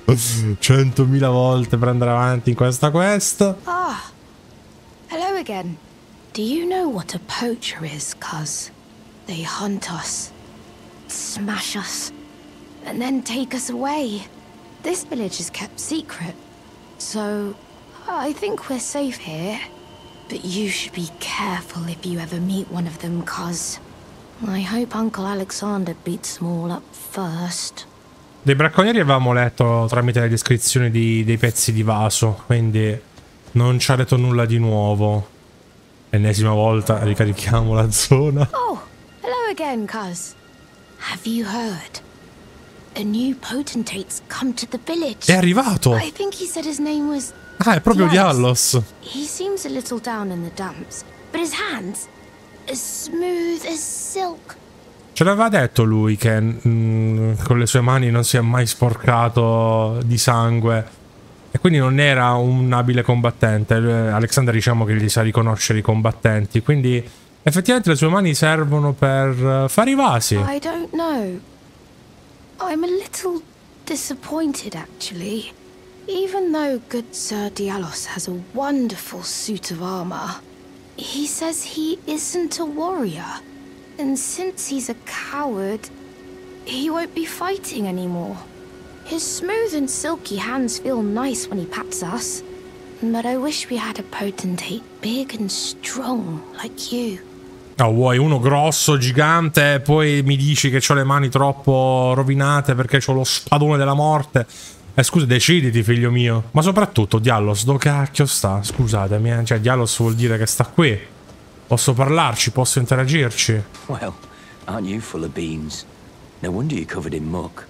Centomila volte per andare avanti in questa quest. Ah, hello again. Do you know what a poacher is, cuz? They hunt us, smash us, and then take us away. This village is kept secret, so I think we're safe here. But you should be careful if you ever meet one of them, cuz I hope Uncle Alexander beats them all up first. Dei bracconieri avevamo letto tramite le descrizioni di, dei pezzi di vaso, quindi non ci ha detto nulla di nuovo. Ennesima volta ricarichiamo la zona. Oh, hello again, cuz. Have you heard? A new potentate's come to the village. È arrivato! I think he said his name was... Ah, è proprio Diallos. He seems a little down in the dumps, but his hands, as smooth as silk. Ce l'aveva detto lui che mh, con le sue mani non si è mai sporcato di sangue e quindi non era un abile combattente. Alexander diciamo che gli sa riconoscere i combattenti, quindi effettivamente le sue mani servono per fare i vasi. I don't know. I'm a little disappointed actually. Even though good Sir Diallos has a wonderful suit of armor, he says he isn't a warrior. And since he's a coward, he won't be fighting anymore. His smooth and silky hands feel nice when he pats us. But I wish we had a potentate big and strong like you. Oh, vuoi uno grosso, gigante, e poi mi dici che ho le mani troppo rovinate perché ho lo spadone della morte? Eh, scusa, deciditi, figlio mio. Ma soprattutto, Diallos, dove cacchio sta? Scusatemi, eh. Cioè, Diallos vuol dire che sta qui. Posso parlarci, posso interagirci. Well, aren't you full of beans? No wonder you're covered in muck.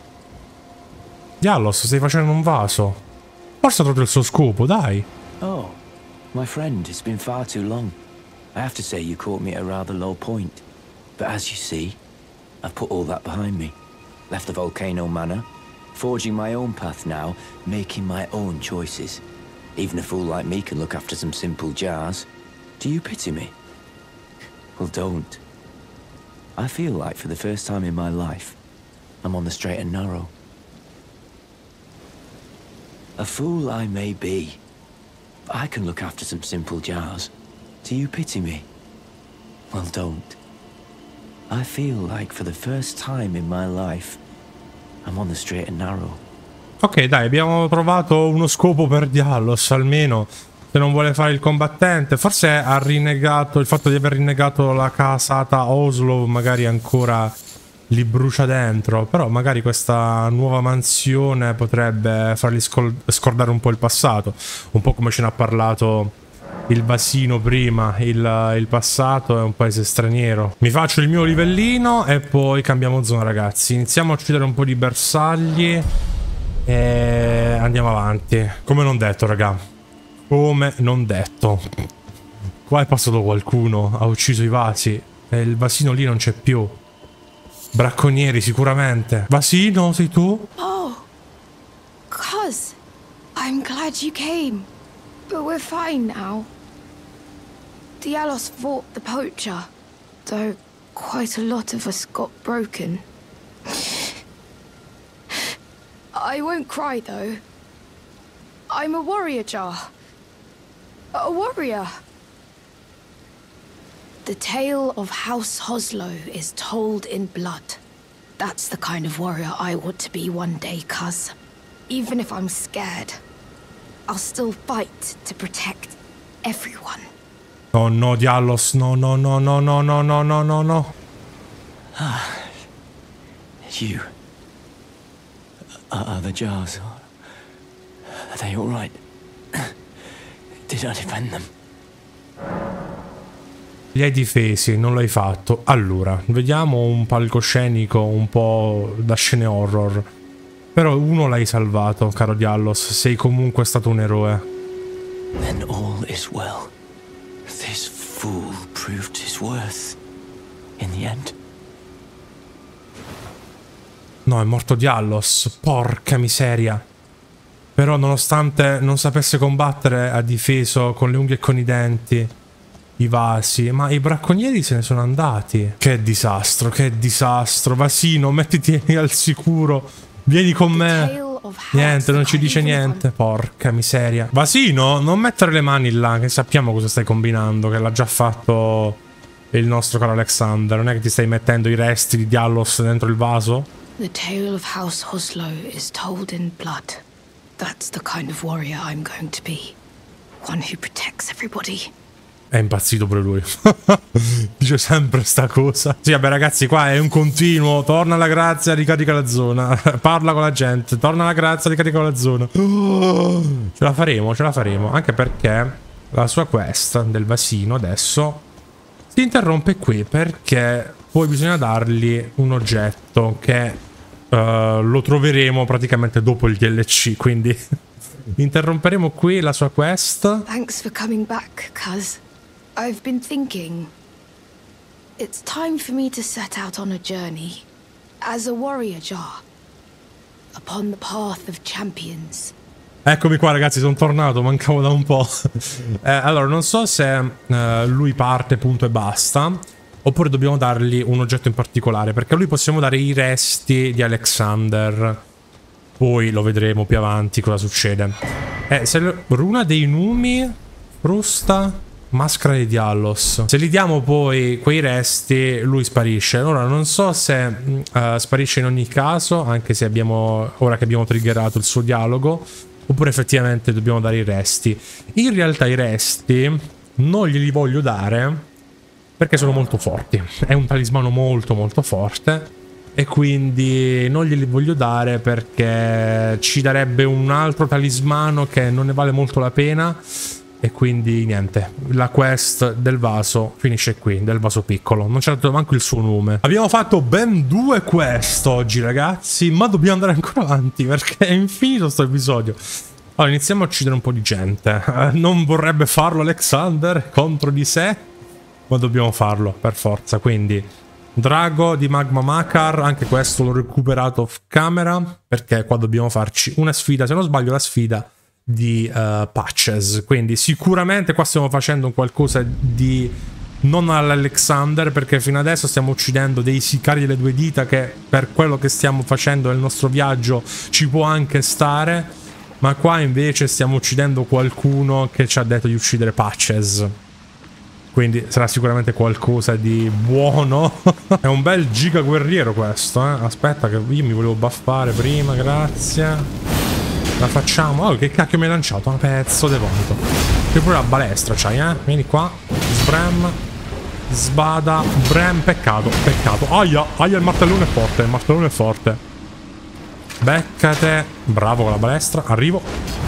Diallos, stai facendo un vaso. Forse ha trovato il suo scopo, dai. Oh, my friend, it's been far too long. I have to say you caught me at a rather low point. But as you see, I've put all that behind me. Left the Volcano Manor, forging my own path now, making my own choices. Even a fool like me can look after some simple jars. Do you pity me? Well, don't. I feel like for the first time in my life, I'm on the straight and narrow. A fool I may be, but I can look after some simple jars. Do you pity me? Well, don't. I feel like for the first time in my life, I'm on the straight and narrow. Ok, dai, abbiamo trovato uno scopo per Diallos, almeno. Se non vuole fare il combattente, forse ha rinnegato il fatto di aver rinnegato la casata Oslo, magari ancora li brucia dentro, però magari questa nuova mansione potrebbe fargli scordare un po' il passato, un po' come ce ne ha parlato il Vasino prima. Il, il passato è un paese straniero. Mi faccio il mio livellino e poi cambiamo zona, ragazzi. Iniziamo a uccidere un po' di bersagli e andiamo avanti. Come non detto, raga. Come non detto. Qua è passato qualcuno, ha ucciso i vasi e il Vasino lì non c'è più. Bracconieri sicuramente. Vasino, sei tu? Oh, cuz, I'm glad you came. But we're fine now. Diallos fought the poacher, though quite a lot of us got broken. I won't cry though. I'm a warrior jar. A warrior. The tale of House Hoslow is told in blood. That's the kind of warrior I want to be one day, cuz. Even if I'm scared, I'll still fight to protect everyone. Oh no, Diallos, no, no, no, no, no, no, no, no, no, no. Ah, you. Are, are the jars? Are they all right? Did I defend them? Li hai difesi, non l'hai fatto. Allora, vediamo un palcoscenico un po' da scene horror. Però uno l'hai salvato, caro Diallos. Sei comunque stato un eroe. Then all is well. This fool proved his worth. In the end. No, è morto Diallos. Porca miseria. Però nonostante non sapesse combattere, ha difeso con le unghie e con i denti i vasi. Ma i bracconieri se ne sono andati. Che disastro, che disastro. Vasino, mettiti al sicuro. Vieni con me. Niente, non ci dice niente. Porca miseria. Vasino, non mettere le mani là, che sappiamo cosa stai combinando, che l'ha già fatto il nostro caro Alexander. Non è che ti stai mettendo i resti di Diallos dentro il vaso? The tale of House Oslo is told in blood. That's the kind of warrior I'm going to be. One who protects everybody. È impazzito pure lui. Dice sempre sta cosa. Sì, vabbè ragazzi, qua è un continuo. Torna alla grazia, ricarica la zona. Parla con la gente. Torna alla grazia, ricarica la zona. Oh, ce la faremo, ce la faremo. Anche perché la sua quest del vasino adesso si interrompe qui, perché poi bisogna dargli un oggetto che uh, lo troveremo praticamente dopo il D L C. Quindi interromperemo qui la sua quest. Thanks for coming back, cuz. I've been thinking. It's time for me to set out on a journey. As a warrior jar. Upon the path of champions. Eccomi qua ragazzi, sono tornato, mancavo da un po'. eh, allora, non so se eh, lui parte punto e basta, oppure dobbiamo dargli un oggetto in particolare, perché a lui possiamo dare i resti di Alexander. Poi lo vedremo più avanti cosa succede. Eh, se runa dei numi, frusta, maschera di Diallos. Se gli diamo poi quei resti, lui sparisce. Ora non so se uh, sparisce in ogni caso, anche se abbiamo, ora che abbiamo triggerato il suo dialogo, oppure effettivamente dobbiamo dare i resti. In realtà i resti non glieli voglio dare perché sono molto forti. È un talismano molto molto forte e quindi non glieli voglio dare perché ci darebbe un altro talismano che non ne vale molto la pena. E quindi niente, la quest del vaso finisce qui, del vaso piccolo. Non c'è dato manco il suo nome. Abbiamo fatto ben due quest oggi ragazzi, ma dobbiamo andare ancora avanti perché è infinito sto episodio. Allora iniziamo a uccidere un po' di gente. eh, Non vorrebbe farlo Alexander contro di sé, ma dobbiamo farlo per forza. Quindi Drago di Magma Makar, anche questo l'ho recuperato off camera, perché qua dobbiamo farci una sfida, se non sbaglio la sfida di uh, Patches. Quindi sicuramente qua stiamo facendo qualcosa di non all'Alexander, perché fino adesso stiamo uccidendo dei sicari delle due dita, che per quello che stiamo facendo nel nostro viaggio ci può anche stare, ma qua invece stiamo uccidendo qualcuno che ci ha detto di uccidere Patches, quindi sarà sicuramente qualcosa di buono. È un bel giga guerriero questo, eh. Aspetta che io mi volevo buffare prima, grazie. La facciamo. Oh, che cacchio mi hai lanciato? Un pezzo di vomito. Che pure la balestra c'hai, eh? Vieni qua. Sbram. Sbada. Bram. Peccato. Peccato. Aia. Aia, il martellone è forte. Il martellone è forte. Beccate. Bravo con la balestra. Arrivo.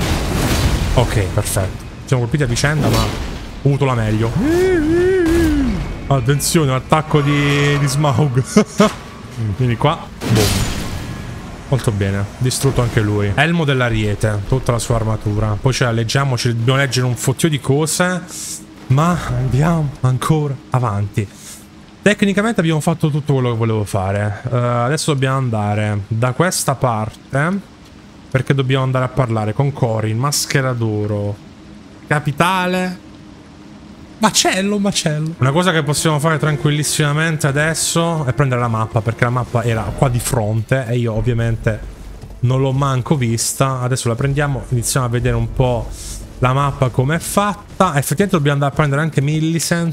Ok, perfetto. Siamo colpiti a vicenda, ma ho avuto la meglio. Attenzione, un attacco di, di Smaug. Vieni qua. Boom. Molto bene, distrutto anche lui. Elmo dell'Ariete, tutta la sua armatura. Poi ce la leggiamo, ci dobbiamo leggere un fottio di cose, ma andiamo ancora avanti. Tecnicamente abbiamo fatto tutto quello che volevo fare. uh, Adesso dobbiamo andare da questa parte, perché dobbiamo andare a parlare con Corin, Maschera d'Oro, Capitale, Macello, macello. Una cosa che possiamo fare tranquillissimamente adesso è prendere la mappa, perché la mappa era qua di fronte e io ovviamente non l'ho manco vista. Adesso la prendiamo, iniziamo a vedere un po' la mappa come è fatta. Effettivamente dobbiamo andare a prendere anche Millicent.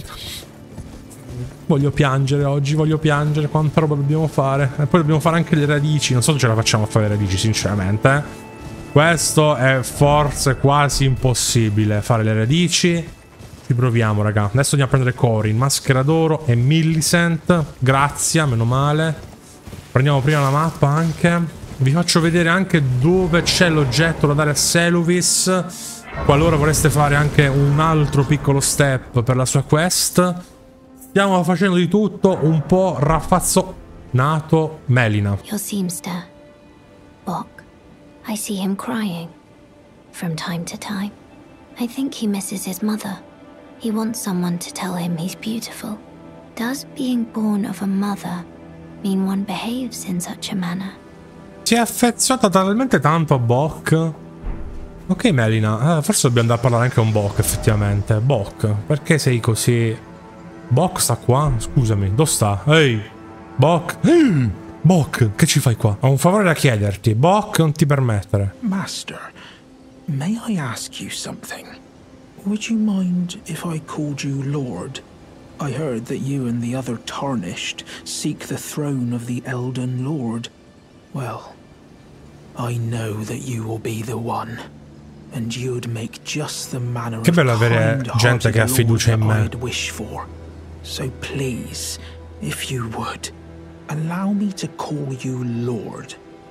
Voglio piangere oggi, voglio piangere. Quanta roba dobbiamo fare. E poi dobbiamo fare anche le radici. Non so se ce la facciamo a fare le radici, sinceramente, eh. Questo è forse quasi impossibile, fare le radici. Ci proviamo, raga. Adesso andiamo a prendere Corin, Maschera d'Oro e Millicent. Grazie, meno male. Prendiamo prima la mappa anche. Vi faccio vedere anche dove c'è l'oggetto da dare a Seluvis, qualora vorreste fare anche un altro piccolo step per la sua quest. Stiamo facendo di tutto un po' raffazzonato. Melina. Your seamster, Bok. I see him crying from time to time. I think he misses his mother. He wants someone to tell him he's beautiful. Does being born of a mother mean one behaves in such a manner? Si è affezionata talmente tanto a Bok. Ok, Melina, eh, forse dobbiamo andare a parlare anche con Bok, effettivamente. Bok, perché sei così... Bok sta qua? Scusami, dove sta? Ehi, Bok. Ehi, Boc, che ci fai qua? Ho un favore da chiederti. Boc, non ti permettere. Master, may I ask you something? Would you mind if I called you Lord? I heard that you and the other Tarnished seek the throne of the Elden Lord. Well, I know that you will be the one. And you'd make just the manner che bello avere gente che ha fiducia in me. I'd wish for. So please, if you would, allow me to call you Lord.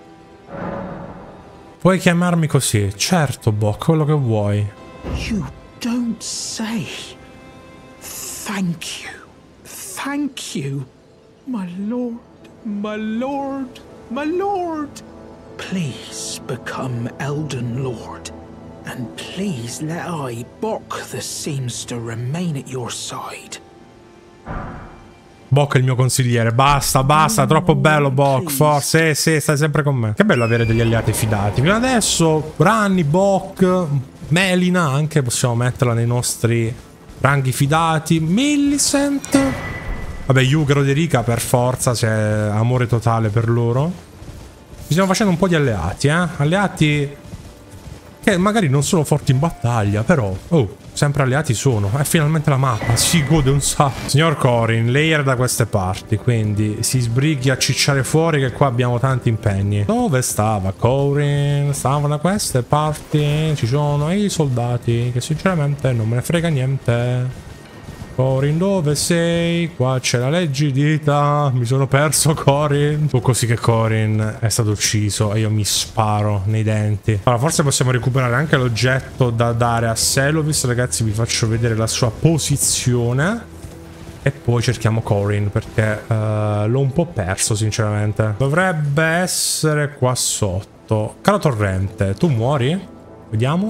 Puoi chiamarmi così, certo, Boc, quello che vuoi. You don't say. Thank you. Thank you. My lord, my lord, my lord. Please become Elden Lord. And please let I, Boc the Seamster, remain at your side. Boc è il mio consigliere. Basta, basta, troppo bello Boc. Forse, sì, sì, stai sempre con me. Che bello avere degli alleati fidati. Fino adesso, Ranni, Boc, Melina, anche possiamo metterla nei nostri ranghi fidati. Millicent. Vabbè, Yugaro ed Erika per forza, c'è amore totale per loro. Ci stiamo facendo un po' di alleati, eh. Alleati che magari non sono forti in battaglia, però, oh, sempre alleati sono. È finalmente la mappa, si gode un sacco. Signor Corin, lei era da queste parti, quindi si sbrighi a cicciare fuori che qua abbiamo tanti impegni. Dove stava Corin? Stava da queste parti, ci sono i soldati, che sinceramente non me ne frega niente. Corin, dove sei? Qua c'è la leggidità. Mi sono perso, Corin. Fu così che Corin è stato ucciso e io mi sparo nei denti. Allora, forse possiamo recuperare anche l'oggetto da dare a Selovis. Ragazzi, vi faccio vedere la sua posizione. E poi cerchiamo Corin, perché uh, l'ho un po' perso, sinceramente. Dovrebbe essere qua sotto. Caro Torrente, tu muori? Vediamo.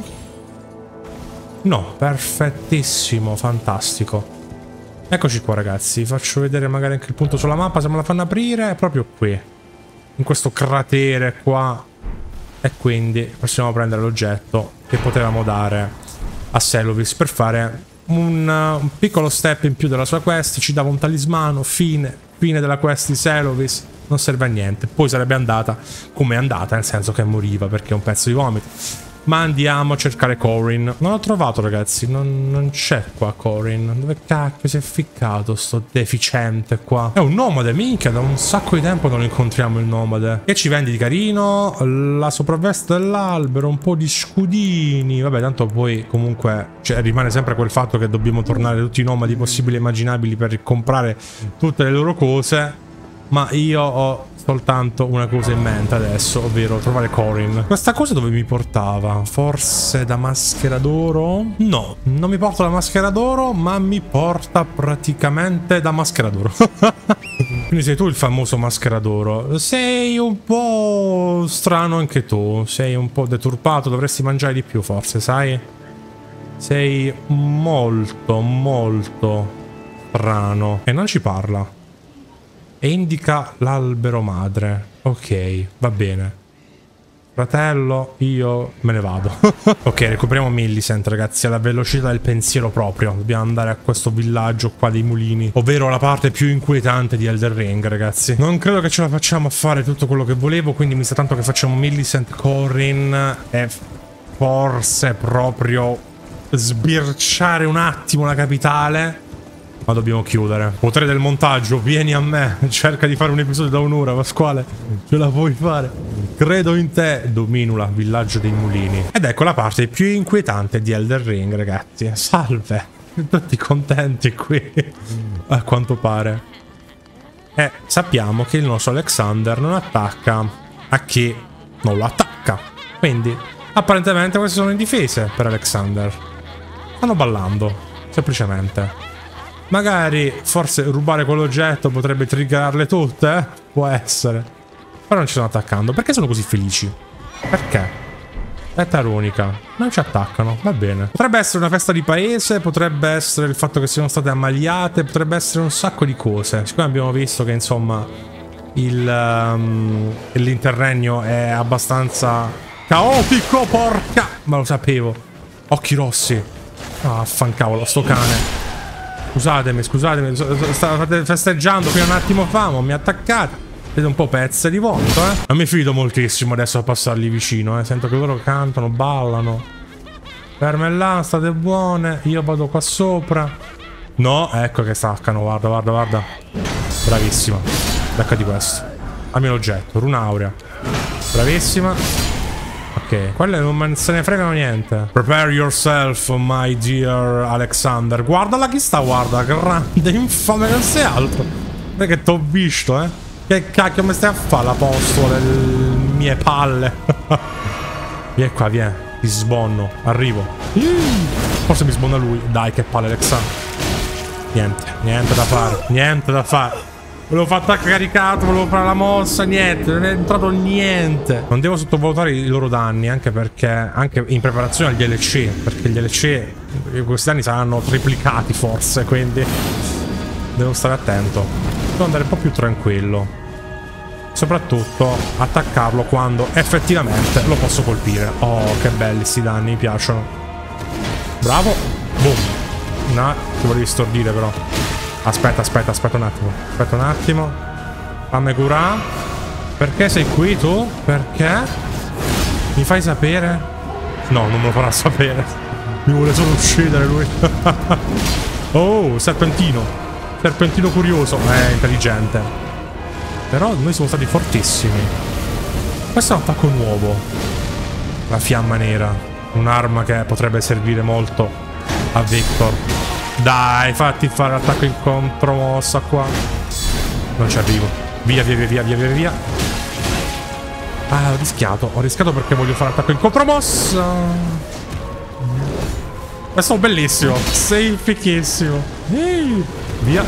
No, perfettissimo, fantastico. Eccoci qua, ragazzi. Faccio vedere magari anche il punto sulla mappa, se me la fanno aprire. È proprio qui, in questo cratere qua. E quindi possiamo prendere l'oggetto che potevamo dare a Selovis per fare un, uh, un piccolo step in più della sua quest. Ci dava un talismano, fine, fine della quest di Selovis. Non serve a niente. Poi sarebbe andata come è andata, nel senso che moriva perché è un pezzo di vomito. Ma andiamo a cercare Corin. Non l'ho trovato, ragazzi. Non, non c'è qua Corin. Dove cacchio si è ficcato sto deficiente qua? È un nomade, minchia. Da un sacco di tempo non incontriamo il nomade. Che ci vendi di carino? La sopravveste dell'albero, un po' di scudini. Vabbè, tanto poi comunque cioè, rimane sempre quel fatto che dobbiamo tornare tutti i nomadi possibili e immaginabili per comprare tutte le loro cose. Ma io ho soltanto una cosa in mente adesso, ovvero trovare Corin. Questa cosa dove mi portava? Forse da Maschera d'Oro? No, non mi porta da Maschera d'Oro, ma mi porta praticamente da Maschera d'Oro. Quindi sei tu il famoso Maschera d'Oro. Sei un po' strano anche tu. Sei un po' deturpato, dovresti mangiare di più forse, sai? Sei molto, molto strano. E non ci parla. E indica l'albero madre. Ok, va bene. Fratello, io me ne vado. Ok, recuperiamo Millicent, ragazzi, alla velocità del pensiero proprio. Dobbiamo andare a questo villaggio qua dei mulini, ovvero la parte più inquietante di Elden Ring, ragazzi. Non credo che ce la facciamo a fare tutto quello che volevo, quindi mi sa tanto che facciamo Millicent, Corin e forse proprio sbirciare un attimo la capitale. Ma dobbiamo chiudere. Potere del montaggio, vieni a me. Cerca di fare un episodio da un'ora, Pasquale. Ce la puoi fare. Credo in te. Dominula, villaggio dei mulini. Ed ecco la parte più inquietante di Elden Ring, ragazzi. Salve. Tutti contenti qui. A quanto pare. E sappiamo che il nostro Alexander non attacca a chi non lo attacca. Quindi, apparentemente queste sono indifese per Alexander. Stanno ballando. Semplicemente. Magari, forse rubare quell'oggetto potrebbe triggerarle tutte, eh? Può essere. Però non ci stanno attaccando. Perché sono così felici? Perché? È tarunica. Non ci attaccano, va bene. Potrebbe essere una festa di paese, potrebbe essere il fatto che siano state ammaliate, potrebbe essere un sacco di cose. Siccome abbiamo visto che, insomma, il um, l'interregno è abbastanza caotico, porca! Ma lo sapevo. Occhi rossi. Ah, affancavolo, sto cane. Scusatemi, scusatemi, stavate festeggiando fino a un attimo fa, ma mi attaccate. Vedo un po' pezze di vomito, eh. Non mi fido moltissimo adesso a passarli vicino, eh. Sento che loro cantano, ballano. Ferme là, state buone. Io vado qua sopra. No, ecco che staccano, guarda, guarda, guarda. Bravissima. Beccati questo. Dammi l'oggetto, runa aurea. Bravissima. Ok, quelle non se ne fregano niente. Prepare yourself, my dear Alexander. Guardala chi sta, guarda, grande, infame, non sei altro. Non è che t'ho visto, eh. Che cacchio mi stai a fare l'apostolo delle mie palle? Vieni qua, vieni. Ti sbonno. Arrivo. Forse mi sbonna lui. Dai, che palle, Alexander. Niente, niente da fare. Niente da fare. Volevo fare attacco caricato, volevo fare la mossa, niente, non è entrato niente. Non devo sottovalutare i loro danni, anche perché, anche in preparazione agli D L C, perché gli D L C, questi danni saranno triplicati forse, quindi devo stare attento. Devo andare un po' più tranquillo. Soprattutto attaccarlo quando effettivamente lo posso colpire. Oh, che belli sti danni, mi piacciono. Bravo. Boom. No, ti volevi stordire però. Aspetta, aspetta, aspetta un attimo. Aspetta un attimo. Fammi curare. Perché sei qui tu? Perché? Mi fai sapere? No, non me lo farà sapere. Mi vuole solo uccidere lui. Oh, serpentino. Serpentino curioso. È intelligente. Però noi siamo stati fortissimi. Questo è un attacco nuovo. La fiamma nera. Un'arma che potrebbe servire molto a Victor. Dai, fatti fare l'attacco in contromossa qua. Non ci arrivo. Via, via, via, via, via, via, via. Ah, ho rischiato. Ho rischiato perché voglio fare attacco in contromossa. Questo è bellissimo. Sei fichissimo. Ehi. Via.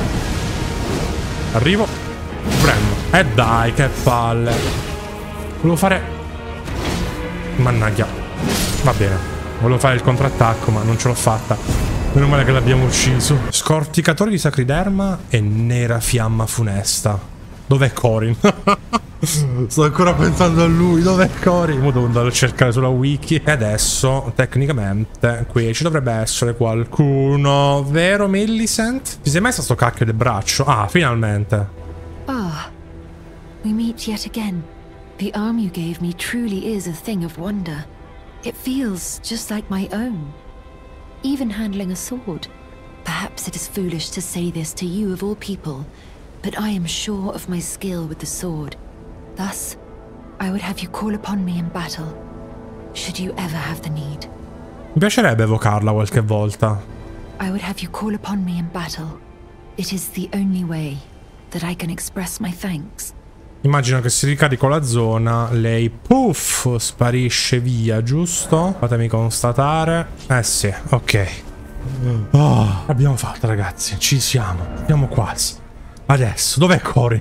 Arrivo. Prendo. E eh dai, che palle. Volevo fare... Mannaggia. Va bene. Volevo fare il contrattacco, ma non ce l'ho fatta. Meno male che l'abbiamo ucciso. Scorticatore di sacriderma e nera fiamma funesta. Dov'è Corin? Sto ancora pensando a lui. Dov'è Corin? Mo devo andare a cercare sulla wiki. E adesso, tecnicamente, qui ci dovrebbe essere qualcuno. Vero, Millicent? Ti sei messa sto cacchio del braccio? Ah, finalmente. Ah, we meet yet again. The arm you gave me truly is a thing of wonder. It feels just like my own. Even handling a sword. Perhaps it is foolish to say this to you of all people, but I am sure of my skill with the sword. Thus, I would have you call upon me in battle, should you ever have the need. Mi piacerebbe evocarla qualche volta. I would have you call upon me in battle. It is the only way that I can express my thanks. Immagino che si ricarico la zona, lei puff sparisce via, giusto? Fatemi constatare. Eh sì, ok. Oh, l'abbiamo fatta, ragazzi, ci siamo. Siamo quasi. Adesso, dov'è Corin?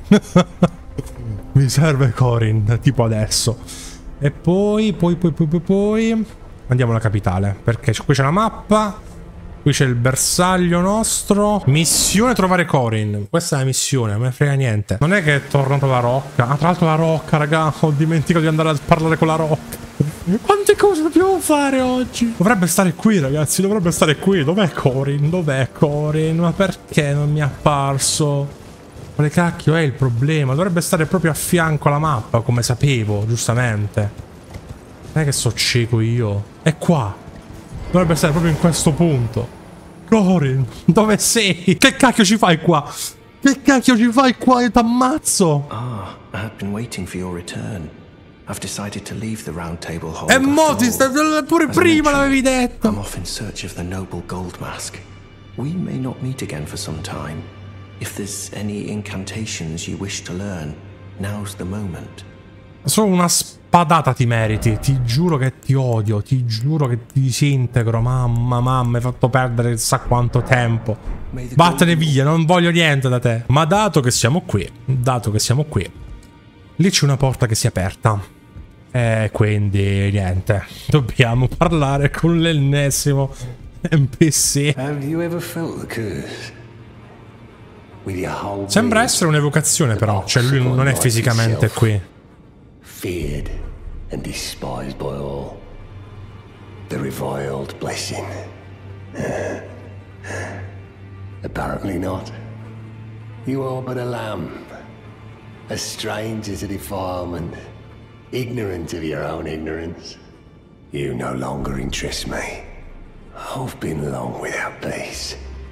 Mi serve Corin, tipo adesso. E poi, poi, poi, poi, poi, poi... andiamo alla capitale, perché qui c'è la mappa. Qui c'è il bersaglio nostro. Missione trovare Corin. Questa è la missione, non me ne frega niente. Non è che è tornato la rocca. Ah, tra l'altro la rocca, raga. Ho dimenticato di andare a parlare con la rocca. Quante cose dobbiamo fare oggi? Dovrebbe stare qui, ragazzi. Dovrebbe stare qui. Dov'è Corin? Dov'è Corin? Ma perché non mi è apparso? Quale cacchio è il problema? Dovrebbe stare proprio a fianco alla mappa, come sapevo, giustamente. Non è che so cieco io. È qua. Dovrebbe stare proprio in questo punto. Corin, dove sei? Che cacchio ci fai qua? Che cacchio ci fai qua? Io t'ammazzo. Ah, I have been waiting for your return. I've decided to leave the round table hold. E mo ti stai pure prima l'avevi detto. I'm off in search of the noble gold mask. We may not meet again for some time. If there's any incantations you wish to learn, now's the moment. Solo una spadata ti meriti. Ti giuro che ti odio. Ti giuro che ti disintegro. Mamma, mamma, hai fatto perdere chissà quanto tempo. Vattene via, non voglio niente da te. Ma dato che siamo qui, dato che siamo qui, lì c'è una porta che si è aperta. E quindi niente. Dobbiamo parlare con l'ennesimo N P C. Sembra essere un'evocazione però. Cioè lui non è fisicamente qui. Feared and despised by all. The reviled blessing. Apparently not. You are but a lamb. A stranger to defilement, ignorant of your own ignorance. You no longer interest me. I've been long without peace.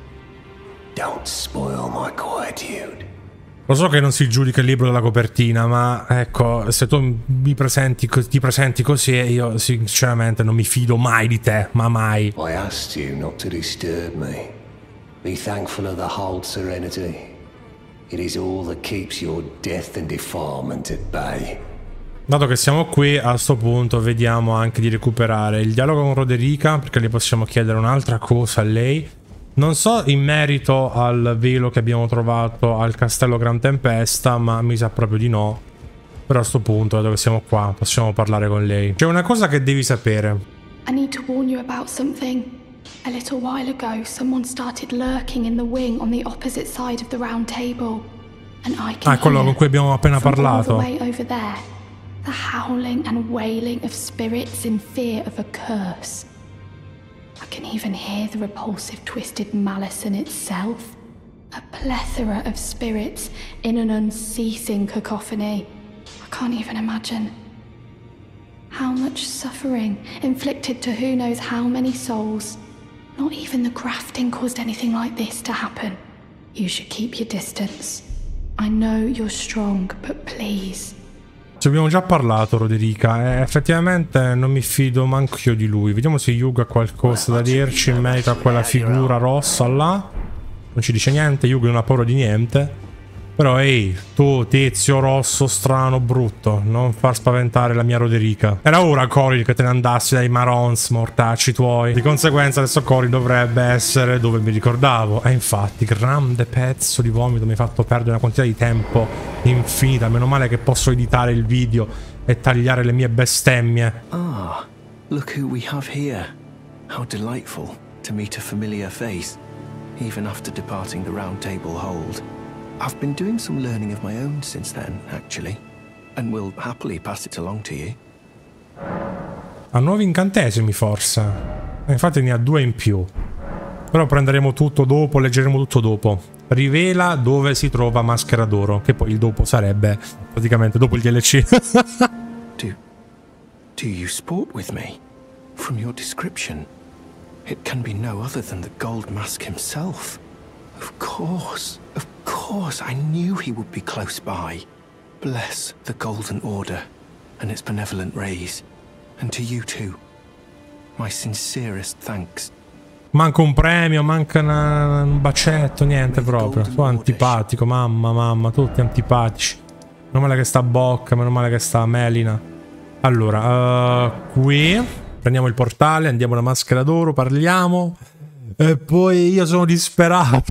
Don't spoil my quietude. Lo so che non si giudica il libro dalla copertina, ma ecco, se tu mi presenti, ti presenti così, io sinceramente non mi fido mai di te, ma mai. I asked you not to disturb me. Be thankful of the hold serenity. It is all that keeps your death and defilement at bay. Dato che siamo qui, a sto punto vediamo anche di recuperare il dialogo con Roderica, perché le possiamo chiedere un'altra cosa a lei. Non so in merito al velo che abbiamo trovato al castello Gran Tempesta, ma mi sa proprio di no. Però a sto punto, dato che siamo qua, possiamo parlare con lei. C'è una cosa che devi sapere. I need to warn you about something. A little while ago, someone started lurking in the wing on the opposite side of the round table. And I can ah, quello con cui abbiamo appena parlato. All the way over there, the howling and wailing of spirits in fear of a curse. I can even hear the repulsive twisted malice in itself. A plethora of spirits in an unceasing cacophony. I can't even imagine. How much suffering inflicted to who knows how many souls. Not even the grafting caused anything like this to happen. You should keep your distance. I know you're strong, but please. Ci abbiamo già parlato, Roderica, e effettivamente non mi fido manco io di lui. Vediamo se Yugo ha qualcosa da dirci in merito a quella figura rossa là. Non ci dice niente, Yugo non ha paura di niente. Però ehi, tu tizio rosso strano brutto, non far spaventare la mia Roderica. Era ora, Corin, che te ne andassi dai Marons mortacci tuoi. Di conseguenza adesso Corin dovrebbe essere dove mi ricordavo. E infatti, grande pezzo di vomito, mi hai fatto perdere una quantità di tempo infinita. Meno male che posso editare il video e tagliare le mie bestemmie. Ah, look who we have here. How delightful to meet a familiar face, even after departing the Round Table hold. I've been doing some learning of my own since then, actually, and will happily pass it along to you. Ha nuovi incantesimi, forse. Infatti ne ha due in più. Però prenderemo tutto dopo, leggeremo tutto dopo. Rivela dove si trova Maschera d'Oro, che poi il dopo sarebbe praticamente dopo il D L C. do, do you sport with me? From your description, it can be no other than the Gold Mask himself. Of course, of course, I knew he would be close by. Bless the Golden Order and its benevolent rays. And to you too, my sincerest thanks. Manca un premio, manca una, un bacetto, niente proprio. Tu antipatico, mamma, mamma, tutti antipatici. Meno male che sta Bocca, meno male che sta Melina. Allora, uh, qui prendiamo il portale, andiamo alla Maschera d'Oro, parliamo. E poi io sono disperato.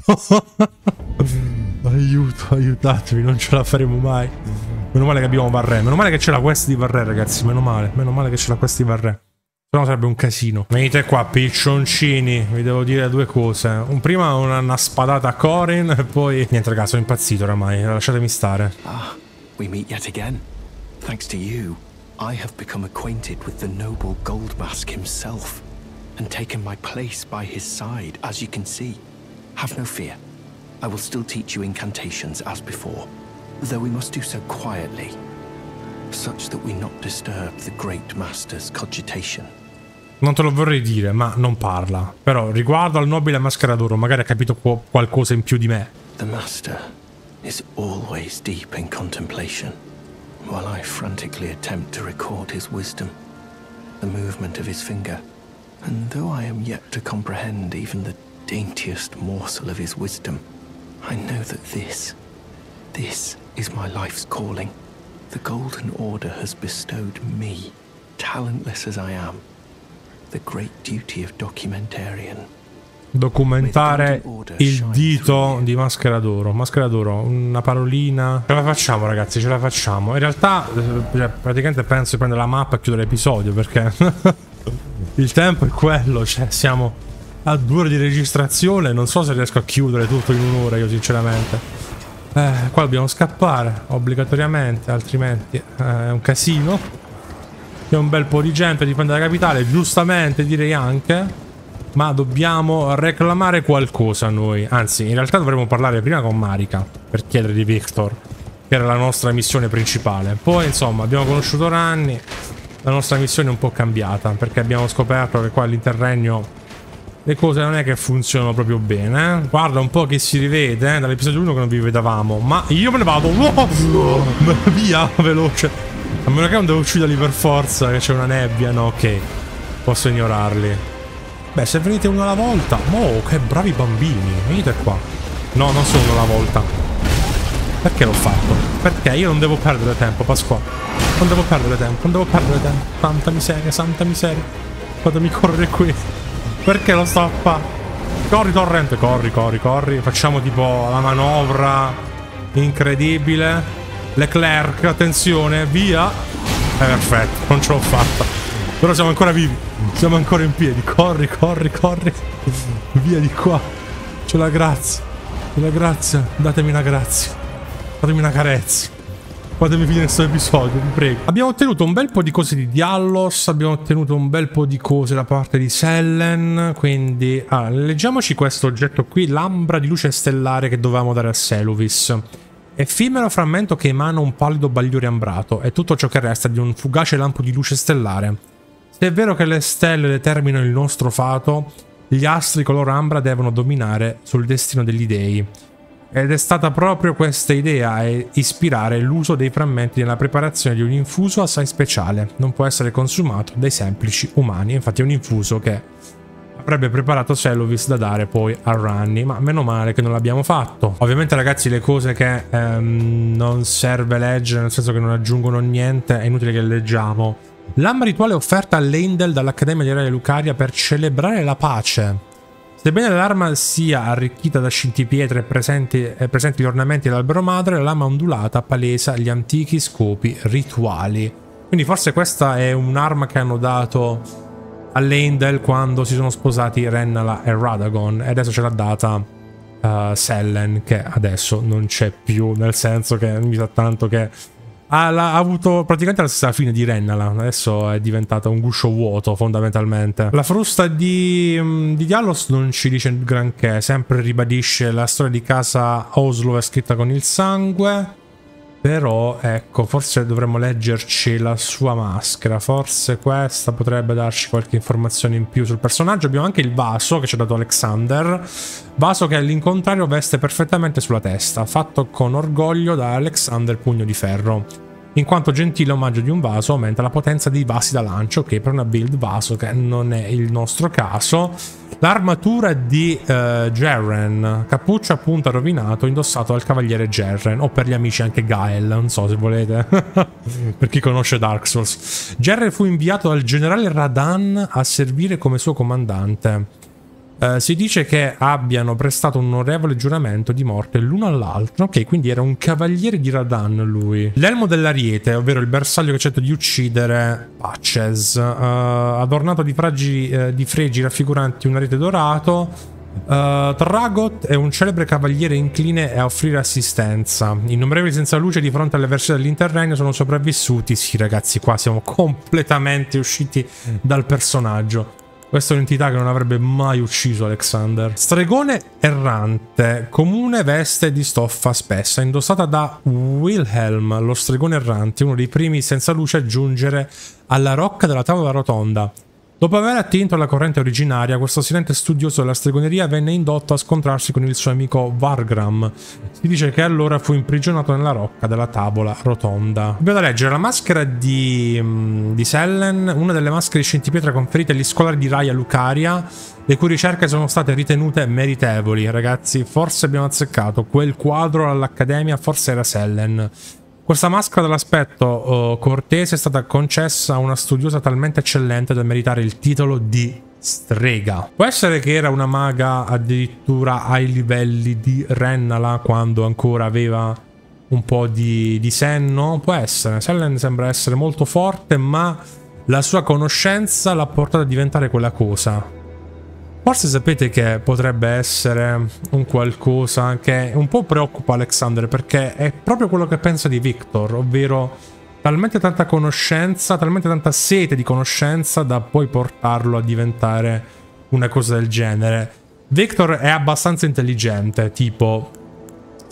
Aiuto, aiutatemi, non ce la faremo mai. Meno male che abbiamo Varré. Meno male che c'è la quest di Varré, ragazzi. Meno male, meno male che c'è la quest di Varré. Se no sarebbe un casino. Venite qua, piccioncini. Vi devo dire due cose. Un prima una, una spadata a Corin. E poi niente, ragazzi, sono impazzito oramai. Lasciatemi stare. Ah, we meet yet again. Thanks to you, I have become acquainted with the noble Gold Mask himself. And taken my place by his side, as you can see. Have no fear. I will still teach you incantations as before, though we must do so quietly, such that we not disturb the great master's cogitation. Non te lo vorrei dire, ma non parla. Però riguardo al nobile Maschera d'Oro, magari ha capito qualcosa in più di me. The master is always deep in contemplation, while I frantically attempt to record his wisdom, the movement of his finger. And though I am yet to comprehend even the daintiest morsel of his wisdom, I know that this, this is my life's calling. The Golden Order has bestowed me, talentless as I am, the great duty of documentarian. Documentare il dito di Maschera d'Oro. Maschera d'Oro, una parolina. Ce la facciamo, ragazzi, ce la facciamo. In realtà, eh, praticamente penso di prendere la mappa e chiudere l'episodio, perché il tempo è quello, cioè siamo a due ore di registrazione. Non so se riesco a chiudere tutto in un'ora, io sinceramente. Eh, qua dobbiamo scappare obbligatoriamente, altrimenti eh, è un casino. C'è un bel po' di gente, dipende dalla capitale, giustamente direi anche. Ma dobbiamo reclamare qualcosa noi. Anzi, in realtà dovremmo parlare prima con Marika per chiedere di Victor, che che era la nostra missione principale. Poi, insomma, abbiamo conosciuto Ranni, la nostra missione è un po' cambiata, perché abbiamo scoperto che qua all'interregno le cose non è che funzionano proprio bene. Eh? Guarda un po' che si rivede, eh? Dall'episodio uno che non vi vedavamo. Ma io me ne vado. Oh! Via, veloce. A meno che non devo ucciderli per forza, che c'è una nebbia. No, ok. Posso ignorarli. Beh, se venite uno alla volta. Oh, che bravi bambini. Venite qua. No, non sono uno alla volta. Perché l'ho fatto? Perché io non devo perdere tempo, Pasqua. Non devo perdere tempo, non devo perdere tempo. Santa miseria, santa miseria. Fatemi correre qui. Perché lo sto a fare? Corri torrente, corri, corri, corri. Facciamo tipo la manovra incredibile. Leclerc, attenzione, via. Eh, perfetto, non ce l'ho fatta. Però siamo ancora vivi. Siamo ancora in piedi. Corri, corri, corri. Via di qua. C'è la grazia. C'è la grazia. Datemi una grazia. Datemi una carezza. Fatemi finire questo episodio, vi prego. Abbiamo ottenuto un bel po' di cose di Diallos, abbiamo ottenuto un bel po' di cose da parte di Sellen, quindi... Ah, leggiamoci questo oggetto qui, l'ambra di luce stellare che dovevamo dare a Seluvis. Effimero frammento che emana un pallido bagliore ambrato, è tutto ciò che resta di un fugace lampo di luce stellare. Se è vero che le stelle determinano il nostro fato, gli astri color ambra devono dominare sul destino degli dei. Ed è stata proprio questa idea a ispirare l'uso dei frammenti nella preparazione di un infuso assai speciale. Non può essere consumato dai semplici umani. Infatti è un infuso che avrebbe preparato Seluvis da dare poi a Ranni, ma meno male che non l'abbiamo fatto. Ovviamente ragazzi le cose che ehm, non serve leggere, nel senso che non aggiungono niente, è inutile che leggiamo. L'amba rituale offerta a Leyndell dall'Accademia di Re Lucaria per celebrare la pace. Sebbene l'arma sia arricchita da scintipietre e presenti, eh, presenti gli ornamenti dell'albero madre, la lama ondulata palesa gli antichi scopi rituali. Quindi forse questa è un'arma che hanno dato a Leyndell quando si sono sposati Rennala e Radagon, e adesso ce l'ha data uh, Sellen, che adesso non c'è più, nel senso che mi sa tanto che ha, ha avuto praticamente la stessa fine di Rennala, adesso è diventata un guscio vuoto fondamentalmente. La frusta di, di Diallos non ci dice granché, sempre ribadisce la storia di casa Oslo è scritta con il sangue, però ecco, forse dovremmo leggerci la sua maschera, forse questa potrebbe darci qualche informazione in più sul personaggio. Abbiamo anche il vaso che ci ha dato Alexander, vaso che all'incontrario veste perfettamente sulla testa, fatto con orgoglio da Alexander Pugno di Ferro. In quanto gentile omaggio di un vaso aumenta la potenza dei vasi da lancio, che per una build vaso che non è il nostro caso. L'armatura di uh, Jerren, cappuccia a punta rovinato indossato dal cavaliere Jerren, o per gli amici anche Gael, non so se volete, per chi conosce Dark Souls. Jerren fu inviato dal generale Radan a servire come suo comandante. Uh, si dice che abbiano prestato un onorevole giuramento di morte l'uno all'altro. Ok, quindi era un cavaliere di Radan lui. L'elmo dell'ariete, ovvero il bersaglio che cerca di uccidere Patches, uh, adornato di, fragi, uh, di fregi raffiguranti un ariete dorato. Uh, Tragot è un celebre cavaliere incline a offrire assistenza. Innumerevoli senza luce di fronte alle avversità dell'interregno sono sopravvissuti. Sì ragazzi, qua siamo completamente usciti dal personaggio. Questa è un'entità che non avrebbe mai ucciso Alexander. Stregone errante, comune veste di stoffa spessa, indossata da Wilhelm, lo stregone errante, uno dei primi senza luce a giungere alla rocca della tavola rotonda. Dopo aver attinto alla corrente originaria, questo silente studioso della stregoneria venne indotto a scontrarsi con il suo amico Vargram. Si dice che allora fu imprigionato nella rocca della tavola rotonda. Abbiamo da leggere la maschera di, di Sellen, una delle maschere di scintipietra conferite agli scolari di Raya Lucaria, le cui ricerche sono state ritenute meritevoli. Ragazzi, forse abbiamo azzeccato. Quel quadro all'Accademia forse era Sellen. Questa maschera dall'aspetto uh, cortese è stata concessa a una studiosa talmente eccellente da meritare il titolo di strega. Può essere che era una maga addirittura ai livelli di Rennala quando ancora aveva un po' di, di senno? Può essere. Sellen sembra essere molto forte, ma la sua conoscenza l'ha portata a diventare quella cosa. Forse sapete che potrebbe essere un qualcosa che un po' preoccupa Alexander, perché è proprio quello che pensa di Victor, ovvero talmente tanta conoscenza, talmente tanta sete di conoscenza da poi portarlo a diventare una cosa del genere. Victor è abbastanza intelligente, tipo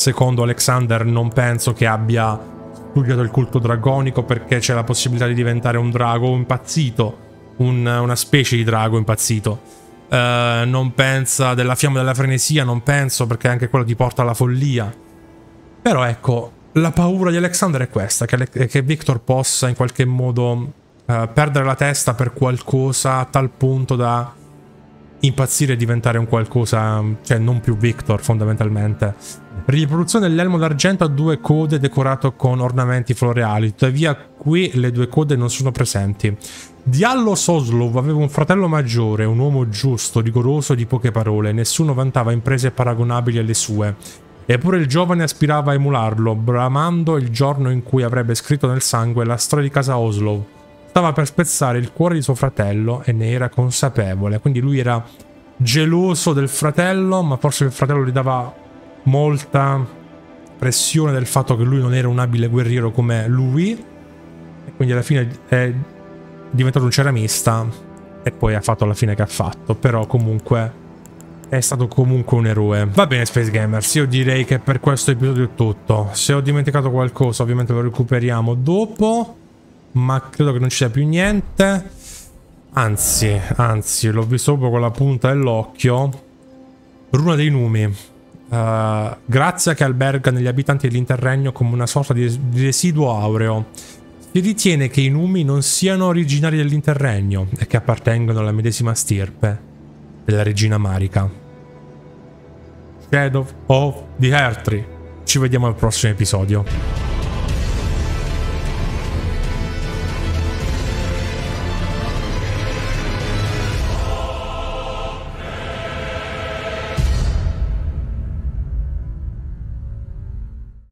secondo Alexander non penso che abbia studiato il culto dragonico perché c'è la possibilità di diventare un drago impazzito, un, una specie di drago impazzito. Uh, non pensa della fiamma della frenesia, non penso, perché anche quello ti porta alla follia. Però ecco, la paura di Alexander è questa, che, che Victor possa in qualche modo uh, perdere la testa per qualcosa a tal punto da impazzire e diventare un qualcosa, cioè non più Victor fondamentalmente. Riproduzione dell'elmo d'argento a due code decorato con ornamenti floreali, tuttavia qui le due code non sono presenti. Diallo Soslov aveva un fratello maggiore, un uomo giusto, rigoroso e di poche parole, nessuno vantava imprese paragonabili alle sue. Eppure il giovane aspirava a emularlo, bramando il giorno in cui avrebbe scritto nel sangue la storia di casa Oslov. Stava per spezzare il cuore di suo fratello e ne era consapevole, quindi lui era geloso del fratello, ma forse il fratello gli dava molta pressione del fatto che lui non era un abile guerriero come lui, e quindi alla fine è diventato un ceramista e poi ha fatto la fine che ha fatto. Però comunque è stato comunque un eroe. Va bene Space Gamers, io direi che per questo episodio è tutto. Se ho dimenticato qualcosa ovviamente lo recuperiamo dopo, ma credo che non ci sia più niente. Anzi, anzi, l'ho visto proprio con la punta dell'occhio. Runa dei Numi. Uh, grazia che alberga negli abitanti dell'Interregno come una sorta di, di residuo aureo. Si ritiene che i Numi non siano originari dell'Interregno e che appartengono alla medesima stirpe della regina Marika. Shadow of the Erdtree. Ci vediamo al prossimo episodio.